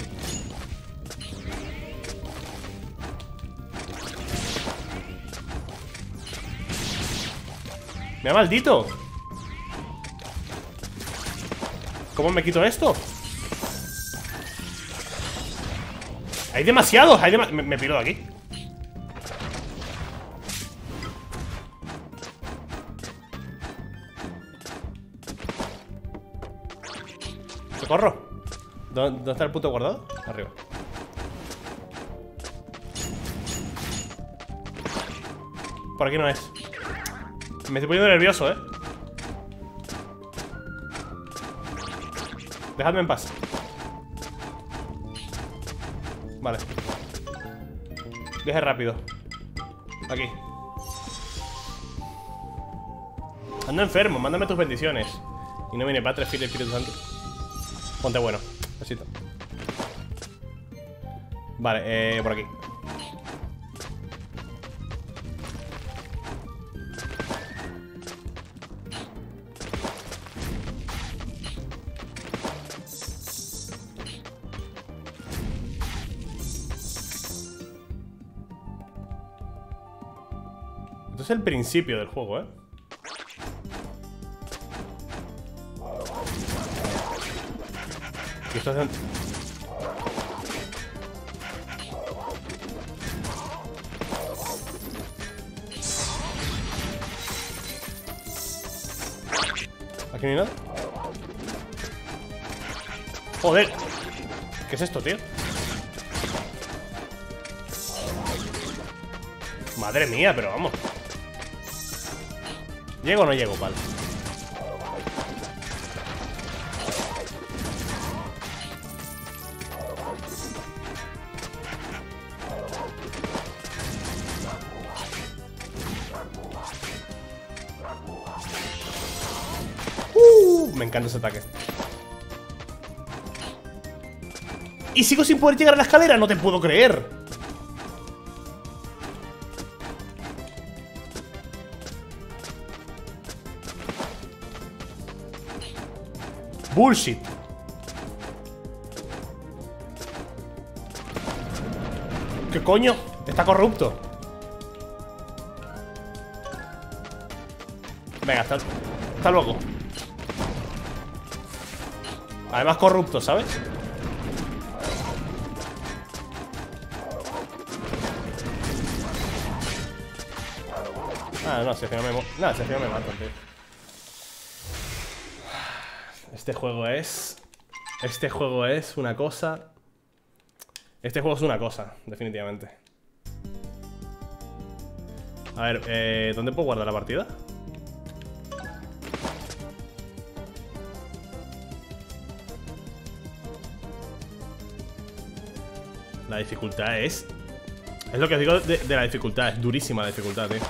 ¡Me ha maldito! ¿Cómo me quito esto? Hay demasiados, me piro de aquí. ¡Socorro! ¿Dónde está el punto guardado? Arriba. Por aquí no es. Me estoy poniendo nervioso, Dejadme en paz. Vale. Viaje rápido. Aquí. Ando enfermo, mándame tus bendiciones. Y no viene Padre, Filho y Espíritu Santo. Ponte bueno. Besito. Vale, por aquí. Esto es el principio del juego, Y esto es... Aquí no hay nada. Joder. ¿Qué es esto, tío? Madre mía, pero vamos. ¿Llego o no llego? Vale. Me encanta ese ataque. Y sigo sin poder llegar a la escalera. No te puedo creer. Bullshit. ¿Qué coño? Está corrupto. Venga, hasta luego. Además corrupto, ¿sabes? Ah, no, si al final me... No, si al final me matan, tío. Este juego es una cosa. Este juego es una cosa, definitivamente. A ver, ¿dónde puedo guardar la partida? La dificultad es... Es lo que os digo de la dificultad. Es durísima la dificultad, tío.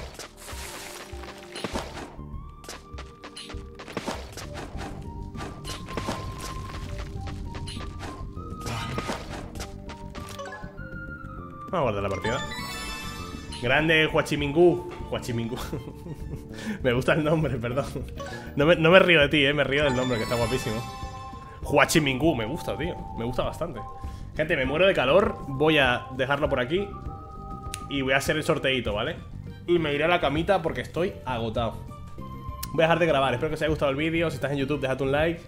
Vamos a guardar la partida. Grande Huachimingu. Huachimingu. Me gusta el nombre, perdón. No me río de ti, me río del nombre, que está guapísimo. Huachimingu, me gusta, tío. Me gusta bastante. Gente, me muero de calor. Voy a dejarlo por aquí y voy a hacer el sorteito, ¿vale? Y me iré a la camita porque estoy agotado. Voy a dejar de grabar, espero que os haya gustado el vídeo. Si estás en YouTube, déjate un like.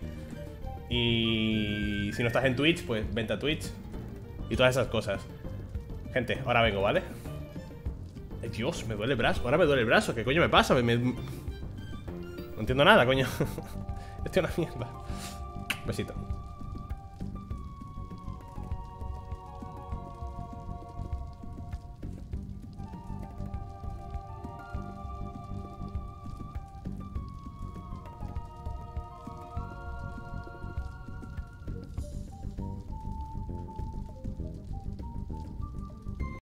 Y si no estás en Twitch, pues vente a Twitch. Y todas esas cosas. Gente, ahora vengo, ¿vale? Ay, Dios, me duele el brazo. Ahora me duele el brazo, ¿qué coño me pasa? No entiendo nada, coño. Estoy una mierda. Besito.